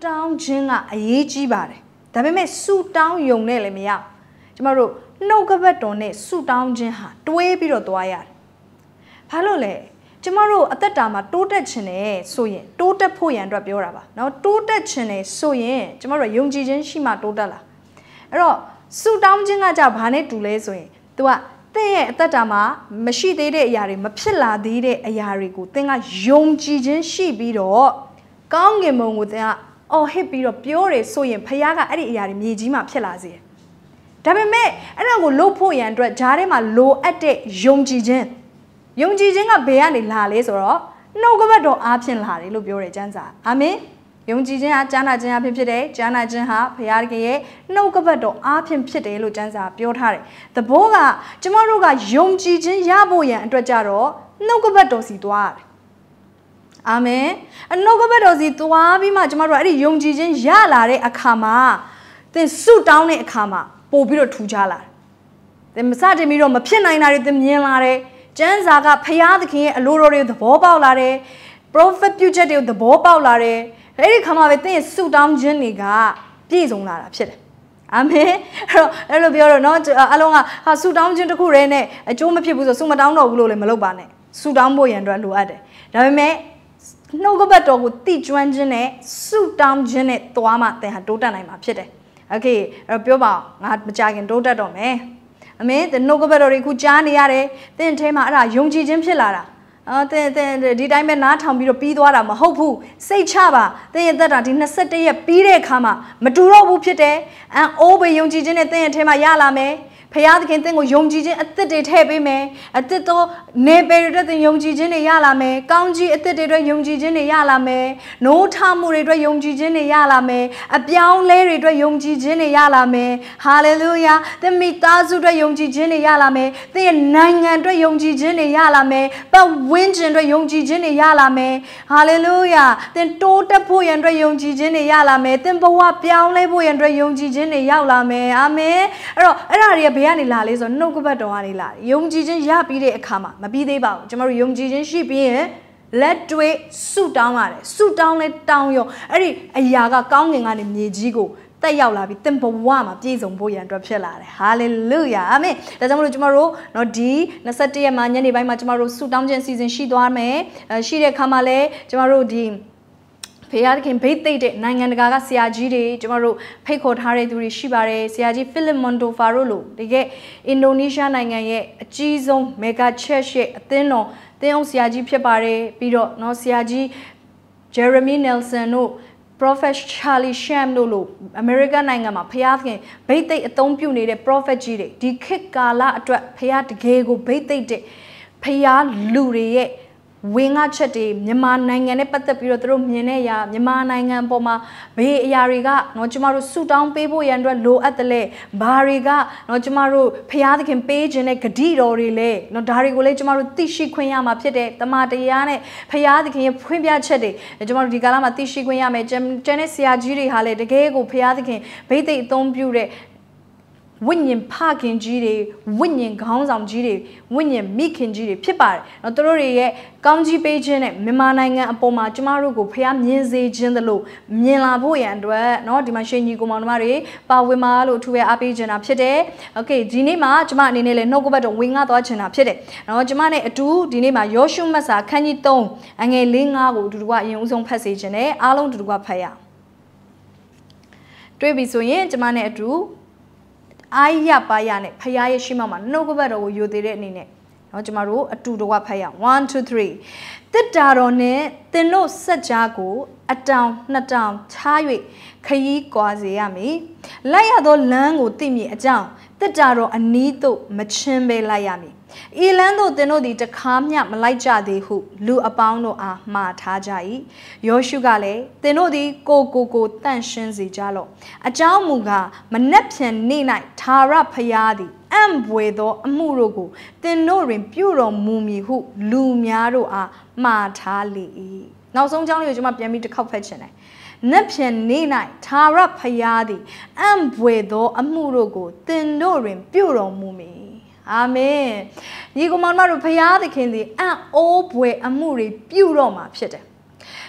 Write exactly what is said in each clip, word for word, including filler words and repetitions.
down ခြင်းကအရေးကြီးပါတယ်ဒါပေမဲ့ဆူတောင်းယုံနဲ့လည်းမရကျမတို့နှုတ်ကပတ်တော်နဲ့ဆူတောင်းခြင်းဟာတွဲပြီးတော့သွားရတယ်ဘာလို့လဲကျမတို့အသက်တာမှာတိုးတက်ခြင်းနဲ့ဆိုရင်တိုးတက်ဖို့ရန်အတွက်ပြောတာပါနော်တိုးတက်ခြင်းနဲ့ဆိုရင်ကျမတို့ယုံကြည်ခြင်းရှိမှတိုးတက်လာအဲ့တော့ဆူတောင်းခြင်းကကြဘာနဲ့တူလဲဆိုရင် तू ကသင်ရဲ့အသက်တာမှာမရှိသေးတဲ့အရာတွေမဖြစ်လာသေးတဲ့အရာတွေကိုသင်ကယုံကြည်ခြင်းရှိပြီးတော့ကောင်းကင်ဘုံကိုသင်ကအော်ဟစ်ပြီးတော့ပြောတယ်ဆိုရင်ဖခင်ကအဲ့ဒီအရာတွေမြေကြီးမှာဖြစ်လာစေတယ်ဒါပေမဲ့အဲ့ဒါကိုလုပ်ဖို့ရန်အတွက်ဂျားထဲမှာလိုအပ်တဲ့ယုံကြည်ခြင်းယုံကြည်ခြင်းကဘယ်ကနေလာလဲဆိုတော့နှုတ်ကပတ်တော်အားဖြင့်လာတယ်လို့ပြောတယ်ကျမ်းစာအာမင်ယုံကြည်ခြင်းဟာကြားနာခြင်းအဖြစ်ဖြစ်တယ်ကြားနာခြင်းဟာဘုရားသခင်ရဲ့နှုတ်ကပတ်တော်အားဖြင့်ဖြစ်တယ်လို့ကျမ်းစာပြောထားတယ်သဘောကကျမတို့ကယုံကြည်ခြင်းရဖို့ရန်အတွက်ကြတော့နှုတ်ကပတ်တော်စီသွားရတယ်အာမင်အနှုတ်ကပတ်တော်စီသွားပြီးမှကျမတို့ကအဲ့ဒီယုံကြည်ခြင်းရလာတဲ့အခါမှာသင်ဆုတောင်းတဲ့အခါမှာပို့ပြီးတော့ထူခြားလာတယ်သင်မစတင်ပြီးတော့မဖြစ်နိုင်တာတွေသင်မြင်လာတယ်ကျမ်းစာကဘုရားသခင်ရဲ့အလိုတော်တွေသဘောပေါက်လာတယ် prophet ပြုချက်တွေသဘောပေါက်လာတယ်အဲ့ဒီခါမှာပဲသင်ရဲ့ဆုတောင်းခြင်းတွေကပြည့်စုံလာတာဖြစ်တယ်အာမင်အဲ့တော့အဲ့လိုပြောတော့เนาะအလုံးကဟာဆုတောင်းခြင်းတစ်ခုတည်းနဲ့အကျိုးမဖြစ်ဘူးဆိုဆုမတောင်းတော့ဘူးလို့လည်းမလုပ်ပါနဲ့ဆုတောင်းဖို့ရန်အတွက်လိုအပ်တယ်ဒါပေမဲ့နှုတ်ကပတ်တော်ကိုတိကျွမ်းခြင်းနဲ့ဆုတောင်းခြင်းနဲ့သွားမှသင်ဟာတိုးတက်နိုင်မှာဖြစ်တယ်โอเคအဲ့တော့ပြောပါငါမကြခင်တိုးတက်တော့မယ်အမေသင်နှုတ်ကပတ်တော်တွေခုကြားနေရတယ်သင်ထဲမှာအဲ့ဒါယုံကြည်ခြင်းဖြစ်လာတာအော်သင်သင်ဒီတိုင်းပဲနားထောင်ပြီးတော့ပြီးသွားတာမဟုတ်ဘူးစိတ်ချပါသင်ရဲ့သက်တာဒီနှစ်၁၁ရက်ပြီးတဲ့အခါမှာမတူတော့ဘူးဖြစ်တယ်အန်အိုးပဲယုံကြည်ခြင်းနဲ့သင်ရဲ့ထဲမှာရလာမယ်ဖခင်သခင်သင်ကိုယုံကြည်ခြင်းအသက်တွေထည့်ပေးမယ်အသက်သောနေပယ်တွေအတွက်သင်ယုံကြည်ခြင်းတွေရလာမယ်ကောင်းကြီးအသက်တွေအတွက်ယုံကြည်ခြင်းတွေရလာမယ်နိုးထမှုတွေအတွက်ယုံကြည်ခြင်းတွေရလာမယ်အပြောင်းလဲတွေအတွက်ယုံကြည်ခြင်းတွေရလာမယ်ဟာလေလုယာသင်မိသားစုအတွက်ယုံကြည်ခြင်းတွေရလာမယ်သင်ရဲ့နိုင်ငံအတွက်ယုံကြည်ခြင်းတွေရလာမယ်ပတ်ဝန်းကျင်အတွက်ယုံကြည်ခြင်းတွေရလာမယ်ဟာလေလုယာသင်တိုးတက်ဖို့ရန်အတွက်ယုံကြည်ခြင်းတွေရလာမယ်သင်ဘဝပြောင်းလဲဖို့ရန်အတွက်ယုံကြည်ခြင်းတွေရောက်လာမယ်အာမင်အဲ့တော့အဲ့ဒါတွေကဘယ်ကနေလာလဲဆိုတော့နှုတ်ကပတ်တော်ကနေလာတယ်ယုံကြည်ခြင်းရပြီးတဲ့အခါမှာမပြီးသေးပါဘူးကျွန်တော်တို့ယုံကြည်ခြင်းရှိပြီးရင်လက်တွေ့ဆုတောင်းရတယ်ဆုတောင်းလဲတောင်းရောအဲ့ဒီအရာကကောင်းငင်ကနေမြေကြီးကိုတက်ရောက်လာပြီးသင်ဘဝမှာပြည့်စုံဖို့ရန်အတွက်ဖြစ်လာတယ်ဟာလေလုယာအာမင်ဒါကြောင့်မလို့ကျွန်တော်တို့เนาะဒီနှစ်၁၁ရက်မှာညနေပိုင်းမှာကျွန်တော်တို့ဆုတောင်းခြင်းအစီအစဉ်ရှိသွားမယ်ရှိတဲ့အခါမှာလဲကျွန်တော်တို့ဒီဖခင်ခင်ဘိတ်သိတဲ့နိုင်ငံတကာကဆရာကြီးတွေကျွန်တော်တို့ဖိတ်ခေါ်ထားတဲ့သူတွေရှိပါတယ်ဆရာကြီးဖိလစ်မွန်ဒိုဖာရိုလို့တကယ်အင်ဒိုနီးရှားနိုင်ငံရဲ့အကြီးဆုံးမေဂါချက်ရဲ့အသင်းတော်သင်းအောင်ဆရာကြီးဖြစ်ပါတယ်ပြီးတော့เนาะဆရာကြီးဂျယ်ရမီနယ်ဆန်တို့ prophet Charlie Sham တို့လို့အမေရိကန်နိုင်ငံမှာဖခင်ခင်ဘိတ်သိအသုံးပြုနေတဲ့ prophet ကြီးတွေဒီခေတ်ကာလအတွက်ဖခင်တကယ်ကိုဘိတ်သိတဲ့ဖခင်လူတွေရဲ့ဝင်းငါချက်တွေမြန်မာနိုင်ငံနဲ့ပတ်သက်ပြီးတော့သူတို့မြင်တဲ့အရာမြန်မာနိုင်ငံအပေါ်မှာဘေးအရာတွေကเนาะကျမတို့ဆူတောင်းပေးဖို့ရန်အတွက်လိုအပ်တယ်လေဘာတွေကเนาะကျမတို့ဖျားသခင်ပေးခြင်းနဲ့ဂတိတော်တွေလေเนาะဒါတွေကိုလည်းကျမတို့သိရှိခွင့်ရမှာဖြစ်တယ်တမန်တရားနဲ့ဖျားသခင်ရဲ့ဖွင့်ပြချက်တွေကျမတို့ဒီကာလမှာသိရှိခွင့်ရမယ်ကျန်တဲ့ဆရာကြီးတွေဟာလည်းတကယ်ကိုဖျားသခင်ဘိသိက်အသုံးပြုတဲ့ဝိညာဉ်ဖခင်ကြီးတွေဝိညာဉ်ခေါင်းဆောင်ကြီးတွေဝိညာဉ်မိခင်ကြီးတွေဖြစ်ပါတယ်။နော်သူတို့တွေရဲ့ကောင်းကြီးပေးခြင်းနဲ့မြန်မာနိုင်ငံအပေါ်မှာကျမတို့ကိုဖခင်မြင်စေခြင်းသလိုမြင်လာဖို့ရန်အတွက်နော်ဒီမှာရှင်ကြီးကိုမောင်နှမတွေပါဝင်ပါလို့အထူးပဲအားပေးခြင်းတာဖြစ်တယ်။ Okay ဒီနေ့မှာကျမအနေနဲ့လည်းနှုတ်ကပတ်တော်ဝင်ငှသွားခြင်းတာဖြစ်တယ်။နော်ကျမနဲ့အတူဒီနေ့မှာယောရှုမတ်စာခန်းကြီး၃အငယ်၄၅ကိုအတူတူကအရင်ဦးဆုံးဖတ်စေခြင်းနဲ့အားလုံးအတူတူကဖတ်ရအောင်။တွေ့ပြီဆိုရင်ကျမနဲ့အတူအာရပါရနဲ့ဖခင်ရဲ့ရှိမှမှာနှုတ်ကပတ်တော်ကိုယိုသေးတဲ့အနေနဲ့เนาะကျမတို့အတူတကွဖတ်ရအောင်one two threeတစ်တာတော်နဲ့သင်တို့စัจ जाကိုအတောင်နှစ်တောင်ချား၍ခရီးကွာစေရမည်လိုက်ရသောလမ်းကိုသိမြင်အကြောင်းတစ်တာတော်အနီးသို့မချင်းပဲလိုက်ရမည်ဤလမ်းသို့သင်တို့သည်တခါမျှမလိုက်ကြသေးဟုလူအပေါင်းတို့အားမှားထားကြ၏ယောရှုကလည်းသင်တို့သည်ကိုကိုကိုတန့်ရှင်းစေကြလော့အကြောင်းမူကားမနှက်ဖြန်နေ့၌သာရဖျားသည်အံ့ဘွယ်သောအမှုတို့ကိုသင်တို့တွင်ပြုတော်မူမည်ဟုလူများတို့အားမှားထားလေ၏နောက်ဆုံးကြောင်းလေးကိုကျွန်မပြန်ပြီးတစ်ခေါက်ဖတ်ချင်တယ်နက်ဖြန်နေ့၌သာရဖျားသည်အံ့ဘွယ်သောအမှုတို့ကိုသင်တို့တွင်ပြုတော်မူမည်အာမင်ညီကောင်မတို့ဖျားသခင်သည်အံ့အိုးဘွယ်အမှုတွေပြုတော့မှာဖြစ်တယ်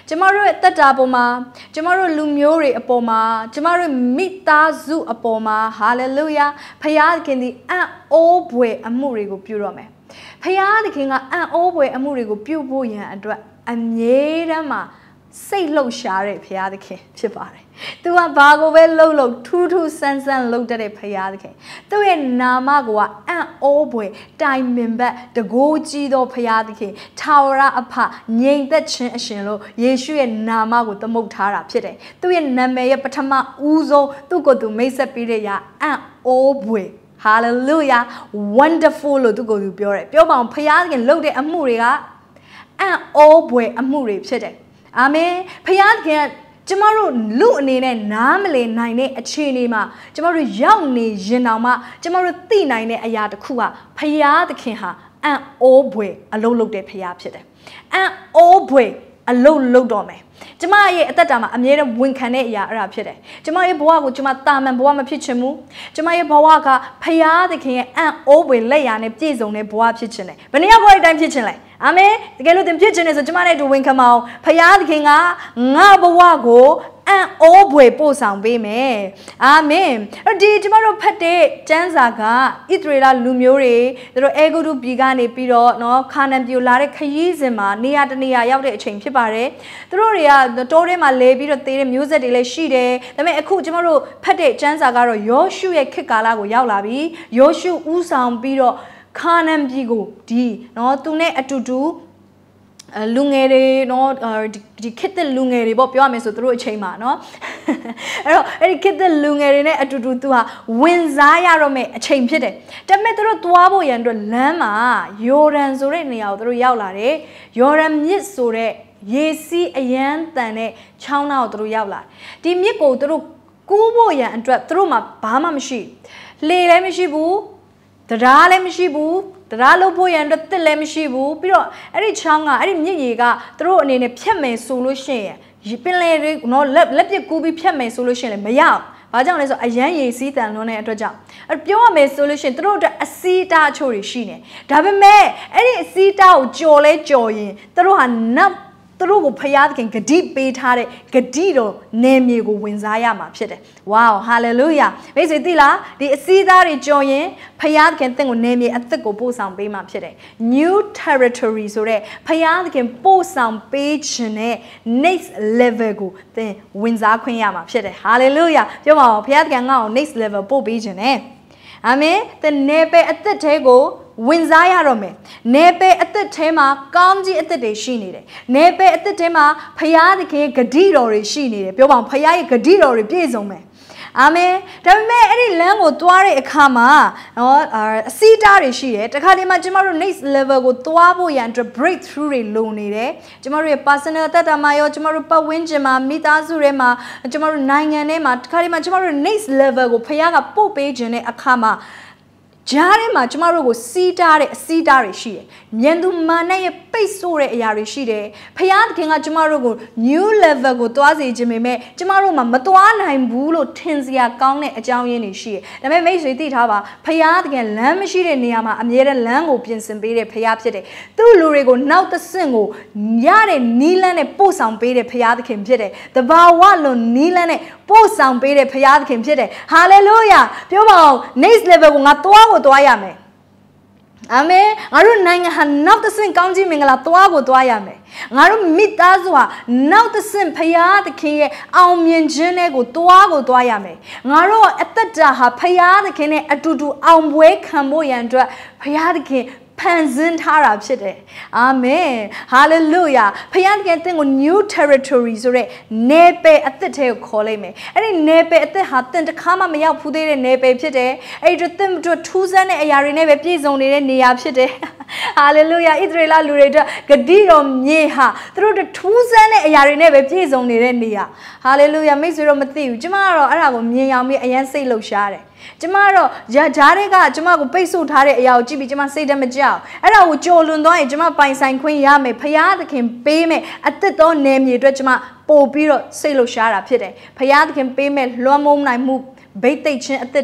ကျမတို့ရဲ့တက်တာပေါ်မှာကျမတို့လူမျိုးတွေအပေါ်မှာကျမတို့မိသားစုအပေါ်မှာဟာလေလုယာဖခင်သည်အံ့ဩဖွယ်အမှုတွေကိုပြုတော့မယ်ဖခင်ကအံ့ဩဖွယ်အမှုတွေကိုပြုဖို့ရန်အတွက်အမြဲတမ်းမှာစိတ်လှုပ်ရှားတဲ့ဖခင်ဖြစ်ပါတယ်။ तू ကဘာကိုပဲလှုပ်လှုပ်ထူးထူးဆန်းဆန်းလှုပ်တဲ့ဖခင်။သူ့ရဲ့နာမကအံ့ဩဖွယ်တိုင်ပင်ဘက်တကိုးကြီးသောဖခင်ထာဝရအဖငြိမ်သက်ခြင်းအရှင်လို့ယေရှုရဲ့နာမကိုသမုတ်ထားတာဖြစ်တယ်။သူ့ရဲ့နာမည်ရဲ့ပထမဦးဆုံးသူ့ကိုယ်သူမိတ်ဆက်ပေးတဲ့ရာအံ့ဩဖွယ်Hallelujah wonderful လို့သူကိုယ်သူပြောတယ်ပြောပါအောင်ဖခင်လှုပ်တဲ့အမှုတွေကအံ့ဩဖွယ်အမှုတွေဖြစ်တယ်အာမင်ဖခင်ကျမတို့လူအနေနဲ့နားမလည်နိုင်တဲ့အခြေအနေမှာကျမတို့ရောက်နေရင်တောင်မှကျမတို့သိနိုင်တဲ့အရာတစ်ခုကဖခင်ဟာအံ့ဩဖွယ်အလုံးလုံးတဲ့ဖခင်ဖြစ်တယ်အံ့ဩဖွယ်အလုံးလုံးတော့မယ်ကျမရဲ့အသက်တာမှာအမြဲတမ်းဝန်ခံတဲ့အရာအဲ့ဒါဖြစ်တယ်ကျမရဲ့ဘဝကိုကျမတာမန်ဘဝမဖြစ်ချင်ဘူးကျမရဲ့ဘဝကဖခင်ရဲ့အံ့ဩဖွယ်လက်ရာနဲ့ပြည့်စုံတဲ့ဘဝဖြစ်ချင်တယ်ဘယ်နည်းဘဝအတိုင်းဖြစ်ချင်လဲအာမင်တကယ်လို့သင်ဖြစ်ချင်တယ်ဆိုကျမနဲ့တူဝန်ခံမအောင်ဖခင်ကငါဘဝကိုအံ့ဩဖွယ်ပို့ဆောင်ပေးမယ်အာမင်အဲ့ဒီကျမတို့ဖတ်တဲ့ကျမ်းစာကဣသရေလလူမျိုးတွေသူတို့အေဂုတုပြည်ကနေပြီးတော့နော်ခါနန်ပြည်လာတဲ့ခရီးစဉ်မှာနေရာတနေရာရောက်တဲ့အချိန်ဖြစ်ပါတယ်သူတို့တွေကတိုးထဲမှာလဲပြီးတော့သေတဲ့မျိုးဆက်တွေလည်းရှိတယ်ဒါပေမဲ့အခုကျမတို့ဖတ်တဲ့ကျမ်းစာကတော့ယောရှုရဲ့ခေတ်ကာလကိုရောက်လာပြီယောရှုဦးဆောင်ပြီးတော့ခါနန်ပြည်ကိုဒီနော်သူနဲ့အတူတူလူငယ်တွေနော်ဒီခေတ်တဲ့လူငယ်တွေပေါ့ပြောရမယ်ဆိုသူတို့အချိန်မှာနော်အဲ့တော့အဲ့ဒီခေတ်တဲ့လူငယ်တွေနဲ့အတူတူသူဟာဝင်စားရတော့မယ်အချိန်ဖြစ်တယ်ဒါပေမဲ့သူတို့သွားဖို့ရန်အတွက်လမ်းမှာယော်ဒန်ဆိုတဲ့နေရာကိုသူတို့ရောက်လာတယ်ယော်ဒန်မြစ်ဆိုတဲ့ရေစီးအရန်တန်တဲ့ချောင်းသားကိုသူတို့ရောက်လာဒီမြစ်ကိုသူတို့ကူးဖို့ရန်အတွက်သူတို့မှာဘာမှမရှိလေလည်းမရှိဘူးတရားလည်းမရှိဘူးတရားလို့ဖို့ရန်အတွက်တစ်လည်းမရှိဘူးပြီးတော့အဲ့ဒီချောင်းကအဲ့ဒီမြစ်ရေကသူတို့အနေနဲ့ဖြတ်မယ်ဆိုလို့ရှိရင်ပင်လယ်တွေနော်လက်လက်ပစ်ကူးပြီးဖြတ်မယ်ဆိုလို့ရှိရင်လည်းမရအောင်ဘာကြောင့်လဲဆိုအရန်ရေစီးတန်လွန်းတဲ့အတွက်ကြောင့်အဲ့ပြောရမယ်ဆိုလို့ရှိရင်သူတို့အတွက်အစီးတားအချို့တွေရှိနေဒါပေမဲ့အဲ့ဒီအစီးတားကိုကြော်လဲကြော်ရင်သူတို့ဟာနောက်သူတို့ကိုဖျားသခင်ဂတိပေးထားတဲ့ဂတိတော်နေမြေကိုဝင်စားရမှာဖြစ်တယ်။ Wow hallelujah မိတ်ဆွေသိလားဒီအစည်းသားတွေကြော်ရင်ဖျားသခင်တင့်ကိုနေမြေအသက်ကိုပို့ဆောင်ပေးမှာဖြစ်တယ်။ New territory ဆိုတဲ့ဖျားသခင်ပို့ဆောင်ပေးခြင်းနဲ့ next level ကိုသင်ဝင်စားခွင့်ရမှာဖြစ်တယ်။ Hallelujah ပြောပါဦးဖျားသခင်ငါ့ကို next level ပို့ပေးခြင်းနဲ့အာမင်သင်နေပယ်အသက်ထဲကိုဝင်စားရတော့မယ်နေပယ်အသက်ထဲမှာကောင်းကြီးအသက်တွေရှိနေတယ်နေပယ်အသက်ထဲမှာဖယားသခင်ဂတိတော်တွေရှိနေတယ်ပြောပါဦးဖယားရဲ့ဂတိတော်တွေပြည့်စုံမယ်အာမင်ဒါပေမဲ့အဲ့ဒီလမ်းကိုသွားတဲ့အခါမှာနော်အစီးတားတွေရှိတယ်တခါတည်းမှာကျမတို့ next level ကိုသွားဖို့ရန်အတွက် breakthrough တွေလုံနေတယ်ကျမတို့ရဲ့ personal အသက်တာမှာရောကျမတို့ပတ်ဝန်းကျင်မှာမိသားစုတွေမှာကျမတို့နိုင်ငံထဲမှာတခါတည်းမှာကျမတို့ next level ကိုဖယားကပို့ပေးခြင်းတဲ့အခါမှာဂျားထဲမှာကျမတို့ကိုစီးတားတဲ့အစီးတားတွေရှိတယ်။မြန်သူမာနရဲ့ပိတ်ဆို့တဲ့အရာတွေရှိတယ်။ဖယားသခင်ကကျမတို့ကို new level ကိုသွားစေခြင်းပေမဲ့ကျမတို့မှာမသွားနိုင်ဘူးလို့ထင်စရာကောင်းတဲ့အကြောင်းရင်းတွေရှိတယ်။ဒါပေမဲ့မိတ်ဆွေသိထားပါဖယားသခင်လမ်းမရှိတဲ့နေရာမှာအမြဲတမ်းလမ်းကိုပြင်ဆင်ပေးတဲ့ဖယားဖြစ်တယ်။သူ့လူတွေကိုနောက်တစ်ဆင့်ကိုရတဲ့နီးလန်းနဲ့ပို့ဆောင်ပေးတဲ့ဖယားသခင်ဖြစ်တယ်။တဘာဝလွန်နီးလန်းနဲ့ပို့ဆောင်ပေးတဲ့ဖယားသခင်ဖြစ်တယ်။ Hallelujah ပြောပါဦး next level ကိုငါသွားကိုသွားရမယ်အာမင်ငါတို့နိုင်ငံဟာနောက်တစ်ဆင့်ကောင်းကြီးမင်္ဂလာသွားကိုသွားရမယ်ငါတို့မိသားစုဟာနောက်တစ်ဆင့်ဖယားသခင်ရဲ့အောင်မြင်ခြင်းတွေကိုသွားကိုသွားရမယ်ငါတို့အသက်တာဟာဖယားသခင်နဲ့အတူတူအောင်ပွဲခံဖို့ရန်အတွက်ဖယားသခင်ဖန်ဆင်းထားတာဖြစ်တယ်အာမင်ဟာလေလုယာဖခင်ကတင့်ကို new territory ဆိုတဲ့နေပယ်အသက်ထဲကိုခေါ်လိုက်မယ်အဲ့ဒီနေပယ်အသက်ဟာတင့်တစ်ခါမှမရောက်ဖူးသေးတဲ့နေပယ်ဖြစ်တယ်အဲ့ဒီတင့်တို့ထူးဆန်းတဲ့အရာတွေနဲ့ပဲပြည့်စုံနေတဲ့နေရာဖြစ်တယ်ဟာလေလုယာဣသရေလလူတွေအတွက်ဂတိတော်မြေဟာသူတို့ထူးဆန်းတဲ့အရာတွေနဲ့ပဲပြည့်စုံနေတဲ့နေရာဟာလေလုယာမိတ်ဆွေတို့မသိဘူးကျမကတော့အဲ့ဒါကိုမြင်အောင်ပြီးအရန်စိတ်လှုပ်ရှားတယ်ကျမတော့ဂျာဂျားတွေကကျမကိုပိတ်ဆို့ထားတဲ့အရာကိုကြည့်ပြီးကျမစိတ်တမကြောက်အဲ့ဒါကိုကြော်လွန်သွားရင်ကျမပိုင်ဆိုင်ခွင့်ရမယ်ဖယားသခင်ပေးမယ်အသက်တော်နယ်မြေအတွက်ကျမပို့ပြီးတော့စိတ်လှုပ်ရှားတာဖြစ်တယ်ဖယားသခင်ပေးမယ်လွှမ်းမိုးနိုင်မှုဘိတ်သိက်ခြင်းအသက်တွေ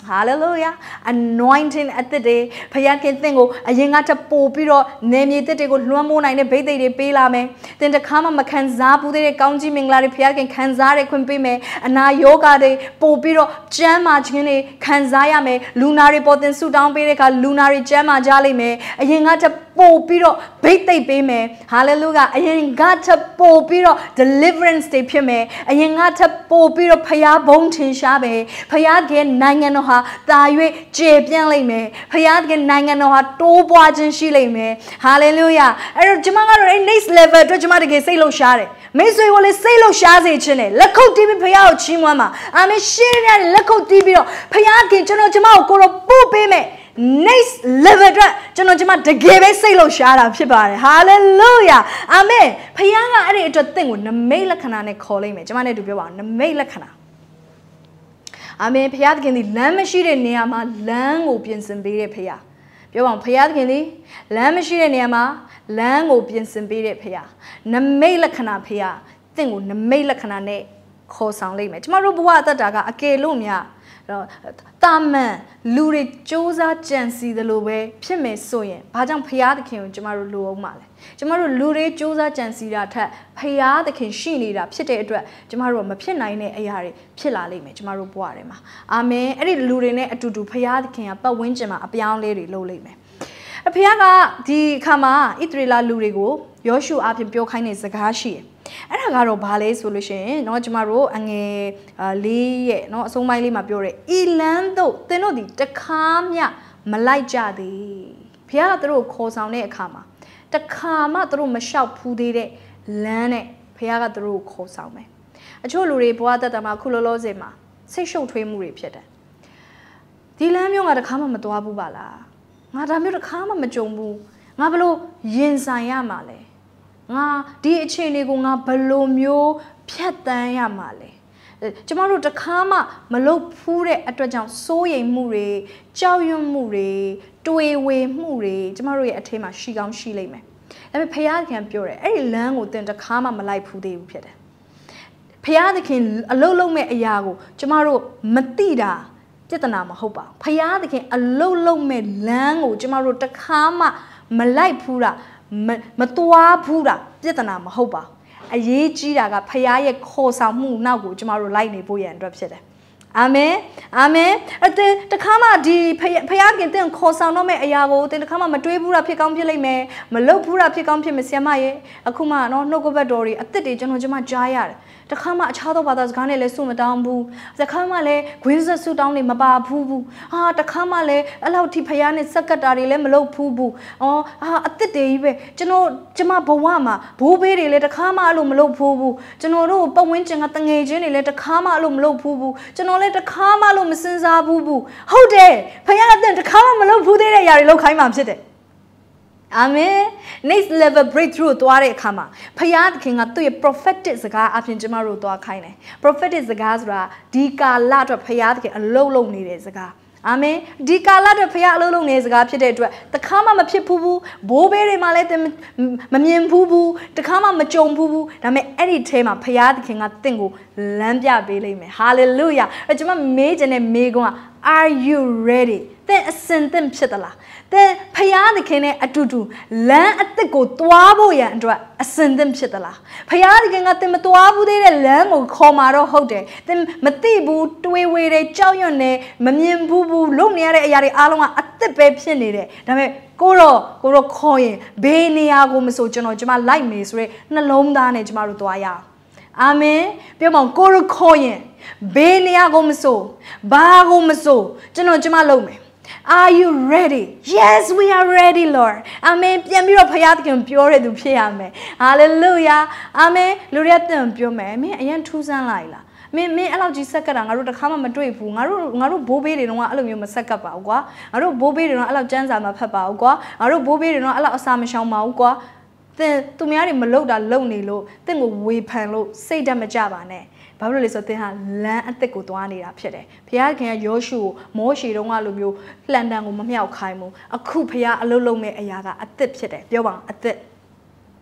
hallelujah anointing အသစ်တွေဖခင်ခင်သင်ကိုအရင်ကတပို့ပြီးတော့နေမြေသစ်တွေကိုလွှမ်းမိုးနိုင်တဲ့ဗိသိက်တွေပေးလာမယ်သင်တခါမှမခံစားဘူးတဲ့ကောင်းကြီးမင်္ဂလာတွေဖခင်ခံစားရခွင့်ပေးမယ်အနာယောဂတွေပို့ပြီးတော့ကျမ်းမာခြင်းတွေခံစားရမယ်လူနာတွေပေါ်တင်ဆူတောင်းပေးတဲ့အခါလူနာတွေကျမ်းမာကြလိမ့်မယ်အရင်ကတပို့ပြီးတော့ဗိသိက်ပေးမယ် hallelujah အရင်ကတပို့ပြီးတော့ deliverance တွေဖြစ်မယ်အရင်ကတပို့ပြီးတော့ဖခင်ဘုန်းထင်ရှားမယ်ဖခင်နိုင်ငံတော်ဟာတာ၍ကျေပြန့်လိမ့်မယ်ဖခင်နိုင်ငံတော်ဟာတိုးပွားခြင်းရှိလိမ့်မယ် hallelujah အဲ့တော့ကျွန်မကတော့အဲ့ next level အတွက်ကျွန်မတကယ်စိတ်လှုပ်ရှားတယ်မိတ်ဆွေကိုလည်းစိတ်လှုပ်ရှားစေခြင်းနဲ့လက်ခုပ်တီးပြီးဖခင်ကိုချီးမွမ်းပါအာမင်ရှင်းရလက်ခုပ်တီးပြီးတော့ဖခင်ကျွန်တော်ကျွန်မကိုကိုတော့ပို့ပေးမယ် next level အတွက်ကျွန်တော်ကျွန်မတကယ်ပဲစိတ်လှုပ်ရှားတာဖြစ်ပါတယ် hallelujah အာမင်ဖခင်ကအဲ့ဒီအတွက်တင့်ကိုနမိတ်လက္ခဏာနဲ့ခေါ်လိုက်မယ်ကျွန်မနဲ့တူပြောပါအောင်နမိတ်လက္ခဏာအာမင်ဖခင်သခင်ဒီလမ်းမရှိတဲ့နေရာမှာလမ်းကိုပြင်ဆင်ပေးတဲ့ဖခင်ပြောပါအောင်ဖခင်သခင်ဒီလမ်းမရှိတဲ့နေရာမှာလမ်းကိုပြင်ဆင်ပေးတဲ့ဖခင်နမိတ်လက္ခဏာဖခင်တင့်ကိုနမိတ်လက္ခဏာနဲ့ခေါ်ဆောင်လိုက်မယ်ကျမတို့ဘဝအသက်တာကအကယ်လို့များတာမန်လူတွေစ조사ကြံစီတယ်လို့ပဲဖြစ်မယ်ဆိုရင်ဘာကြောင့်ဖခင်သခင်ကိုကျမတို့လိုအောင်ပါလဲကျမတို့လူတွေစ조사ကြံစီတာထက်ဖခင်သခင်ရှိနေတာဖြစ်တဲ့အတွက်ကျမတို့မဖြစ်နိုင်တဲ့အရာတွေဖြစ်လာလိမ့်မယ်ကျမတို့ဘဝထဲမှာအာမင်အဲ့ဒီလူတွေနဲ့အတူတူဖခင်သခင်ကပတ်ဝန်းကျင်မှာအပြောင်းလဲတွေလုပ်လိမ့်မယ်အဖေကဒီအခါမှာဣသရေလလူတွေကိုယောရှုအပြင်ပြောခိုင်းတဲ့စကားရှိတယ်အဲ့ဒါကတော့ဘာလဲဆိုလို့ရှိရင်เนาะကျမတို့အငယ်လေးရဲ့เนาะအဆုံးပိုင်းလေးမှာပြောတယ်ဤလန်းတို့သင်တို့ဒီတခါမျှမလိုက်ကြသည်ဘုရားကသူတို့ခေါ်ဆောင်တဲ့အခါမှာတခါမှသူတို့မလျှောက်ဖူးသေးတဲ့လမ်းနဲ့ဘုရားကသူတို့ခေါ်ဆောင်မယ်အချို့လူတွေဘဝတက်တာမှာခုလောလောဆယ်မှာစိတ်ရှုပ်ထွေးမှုတွေဖြစ်တယ်ဒီလမ်းမျိုးကတခါမှမသွားဘူးပါလားငါဒါမျိုးတခါမှမကြုံဘူးငါဘလို့ရင်ဆိုင်ရမှာလဲငါဒီအခြေအနေကိုငါဘလို့မျိုးဖြတ်တန်းရမှာလဲကျမတို့တခါမှမလုပ်ဖူးတဲ့အတွက်ကြောင့်စိုးရိမ်မှုတွေကြောက်ရွံ့မှုတွေတွေးဝေမှုတွေကျမတို့ရဲ့အထဲမှာရှိကောင်းရှိလိမ့်မယ်ဒါပေမဲ့ဖခင်ပြောတယ်အဲ့ဒီလမ်းကိုသင်တခါမှမလိုက်ဖူးသေးဘူးဖြစ်တယ်ဖခင်အလုံးလုံးမဲ့အရာကိုကျမတို့မသိတာပြဿနာမဟုတ်ပါဘူးဖခင်သခင်အလုံးလုံးမဲ့လမ်းကိုကျမတို့တခါမှမလိုက်ဖူးတာမသွားဘူးတာပြဿနာမဟုတ်ပါဘူးအရေးကြီးတာကဖခင်ရဲ့ခေါ်ဆောင်မှုနောက်ကိုကျမတို့လိုက်နေဖို့ရန်အတွက်ဖြစ်တယ်အာမင်အာမင်အဲ့တခါမှဒီဖခင်ဖခင်တင်ခေါ်ဆောင်တော့မဲ့အရာကိုတင်တခါမှမတွေးဘူးတာဖြစ်ကောင်းဖြစ်လိမ့်မယ်မလုပ်ဘူးတာဖြစ်ကောင်းဖြစ်မယ်ဆရာမရဲ့အခုမှနော်နှုတ်ကပတ်တော်တွေအစ်စ်တွေကျွန်တော်ကျွန်မကြားရတယ်တခါမှအခြားသောဘာသာစကားနဲ့လည်းစုမတောင်းဘူးတခါမှလည်းဂွင်းဆက်စုတောင်းနေမပါဘူးဘူးဟာတခါမှလည်းအဲ့လောက်ထိဖယားနဲ့စက်ကတ်တာတွေလည်းမလုပ်ဘူးဘူးအော်ဟာအစ်စ်တွေကြီးပဲကျွန်တော်ကျမဘဝမှာဘိုးဘေးတွေလည်းတခါမှအဲ့လိုမလုပ်ဘူးဘူးကျွန်တော်တို့ပတ်ဝန်းကျင်ကတငယ်ချင်းတွေလည်းတခါမှအဲ့လိုမလုပ်ဘူးဘူးကျွန်တော်လည်းတခါမှအဲ့လိုမစင်စားဘူးဘူးဟုတ်တယ်ဖယားကတခါမှမလုပ်ဘူးသေးတဲ့အရာတွေလုပ်ခိုင်းမှဖြစ်တယ်အာမင် next level breakthrough သွားတဲ့အခါမှာဖယားသခင်ကသူ့ရဲ့ prophetic စကားအပြင်ကျမတို့သွားခိုင်းတယ် prophetic စကားဆိုတာဒီကာလအတွက်ဖယားသခင်အလုံးလုံးနေတဲ့စကားအာမင်ဒီကာလအတွက်ဖယားအလုံးလုံးနေတဲ့စကားဖြစ်တဲ့အတွက်တခါမှမဖြစ်ဘူးဘူးဘိုးဘေးတွေမှလည်းမမြင်ဘူးဘူးတခါမှမကြုံဘူးဘူးဒါပေမဲ့အဲ့ဒီထဲမှာဖယားသခင်ကတင့်ကိုလမ်းပြပေးလိမ့်မယ် hallelujah အဲ့ကျမမေးခြင်းနဲ့မေးခွန်းက are you ready တဲ့အစင်သင့်ဖြစ်သလားတဲ့ဖယားသခင်နဲ့အတူတူလမ်းအသစ်ကိုသွားဖို့ရန်အတွက်အစင်သင့်ဖြစ်သလားဖယားသခင်ကသင်မသွားဘူးသေးတဲ့လမ်းကိုခေါ်มาတော့ဟုတ်တယ်သင်မသိဘူးတွေးဝေတယ်ကြောက်ရွံ့နေမမြင်ဘူးဘူးလုပ်နေရတဲ့အရာတွေအားလုံးကအသစ်ပဲဖြစ်နေတယ်ဒါပေမဲ့ကိုတော့ကိုတော့ခေါ်ရင်ဘေးနေရာကိုမဆိုကျွန်တော်ကျွန်မလိုက်မေဆိုရဲနှလုံးသားနဲ့ကျွန်မတို့သွားရအောင်အာမင်ပြောပါဦးကိုတော့ခေါ်ရင်ဘေးနေရာကိုမဆိုဘာကိုမဆိုကျွန်တော်ကျွန်မလုပ်မယ်Are you ready? Yes, we are ready, Lord. Amen. ပြန်ပြီးတော့ဖယားသခင်ပြောရသူဖြစ်ရမယ် Hallelujah. Amen. လူရတဲ့ပြောမယ်မင်းအရင်ထူးဆန်းလိုက်လားမင်းမင်းအဲ့လောက်ကြီးဆက်ကတာငါတို့တခါမှမတွေ့ဘူးငါတို့ငါတို့ဘိုးဘေးတွေတော့အဲ့လိုမျိုးမဆက်ကပ်ပါဘူးကွာငါတို့ဘိုးဘေးတွေတော့အဲ့လောက်စမ်းစာမဖတ်ပါဘူးကွာငါတို့ဘိုးဘေးတွေတော့အဲ့လောက်အစာမရှောင်ပါဘူးကွာသင်သူများတွေမလုပ်တာလုပ်နေလို့သင်ကိုဝေဖန်လို့စိတ်ဓာတ်မကြပါနဲ့ဘာလို့လဲဆိုတော့သင်ဟာလမ်းအသစ်ကိုသွားနေတာဖြစ်တယ်ဘုရားခင်ကယောရှုကိုမောရှေတုန်းကလိုမျိုးလှန်တန်ကိုမမြောက်ခိုင်းဘူးအခုဘုရားအလုံးလုံးမဲ့အရာကအသစ်ဖြစ်တယ်ပြောပါအောင်အသစ်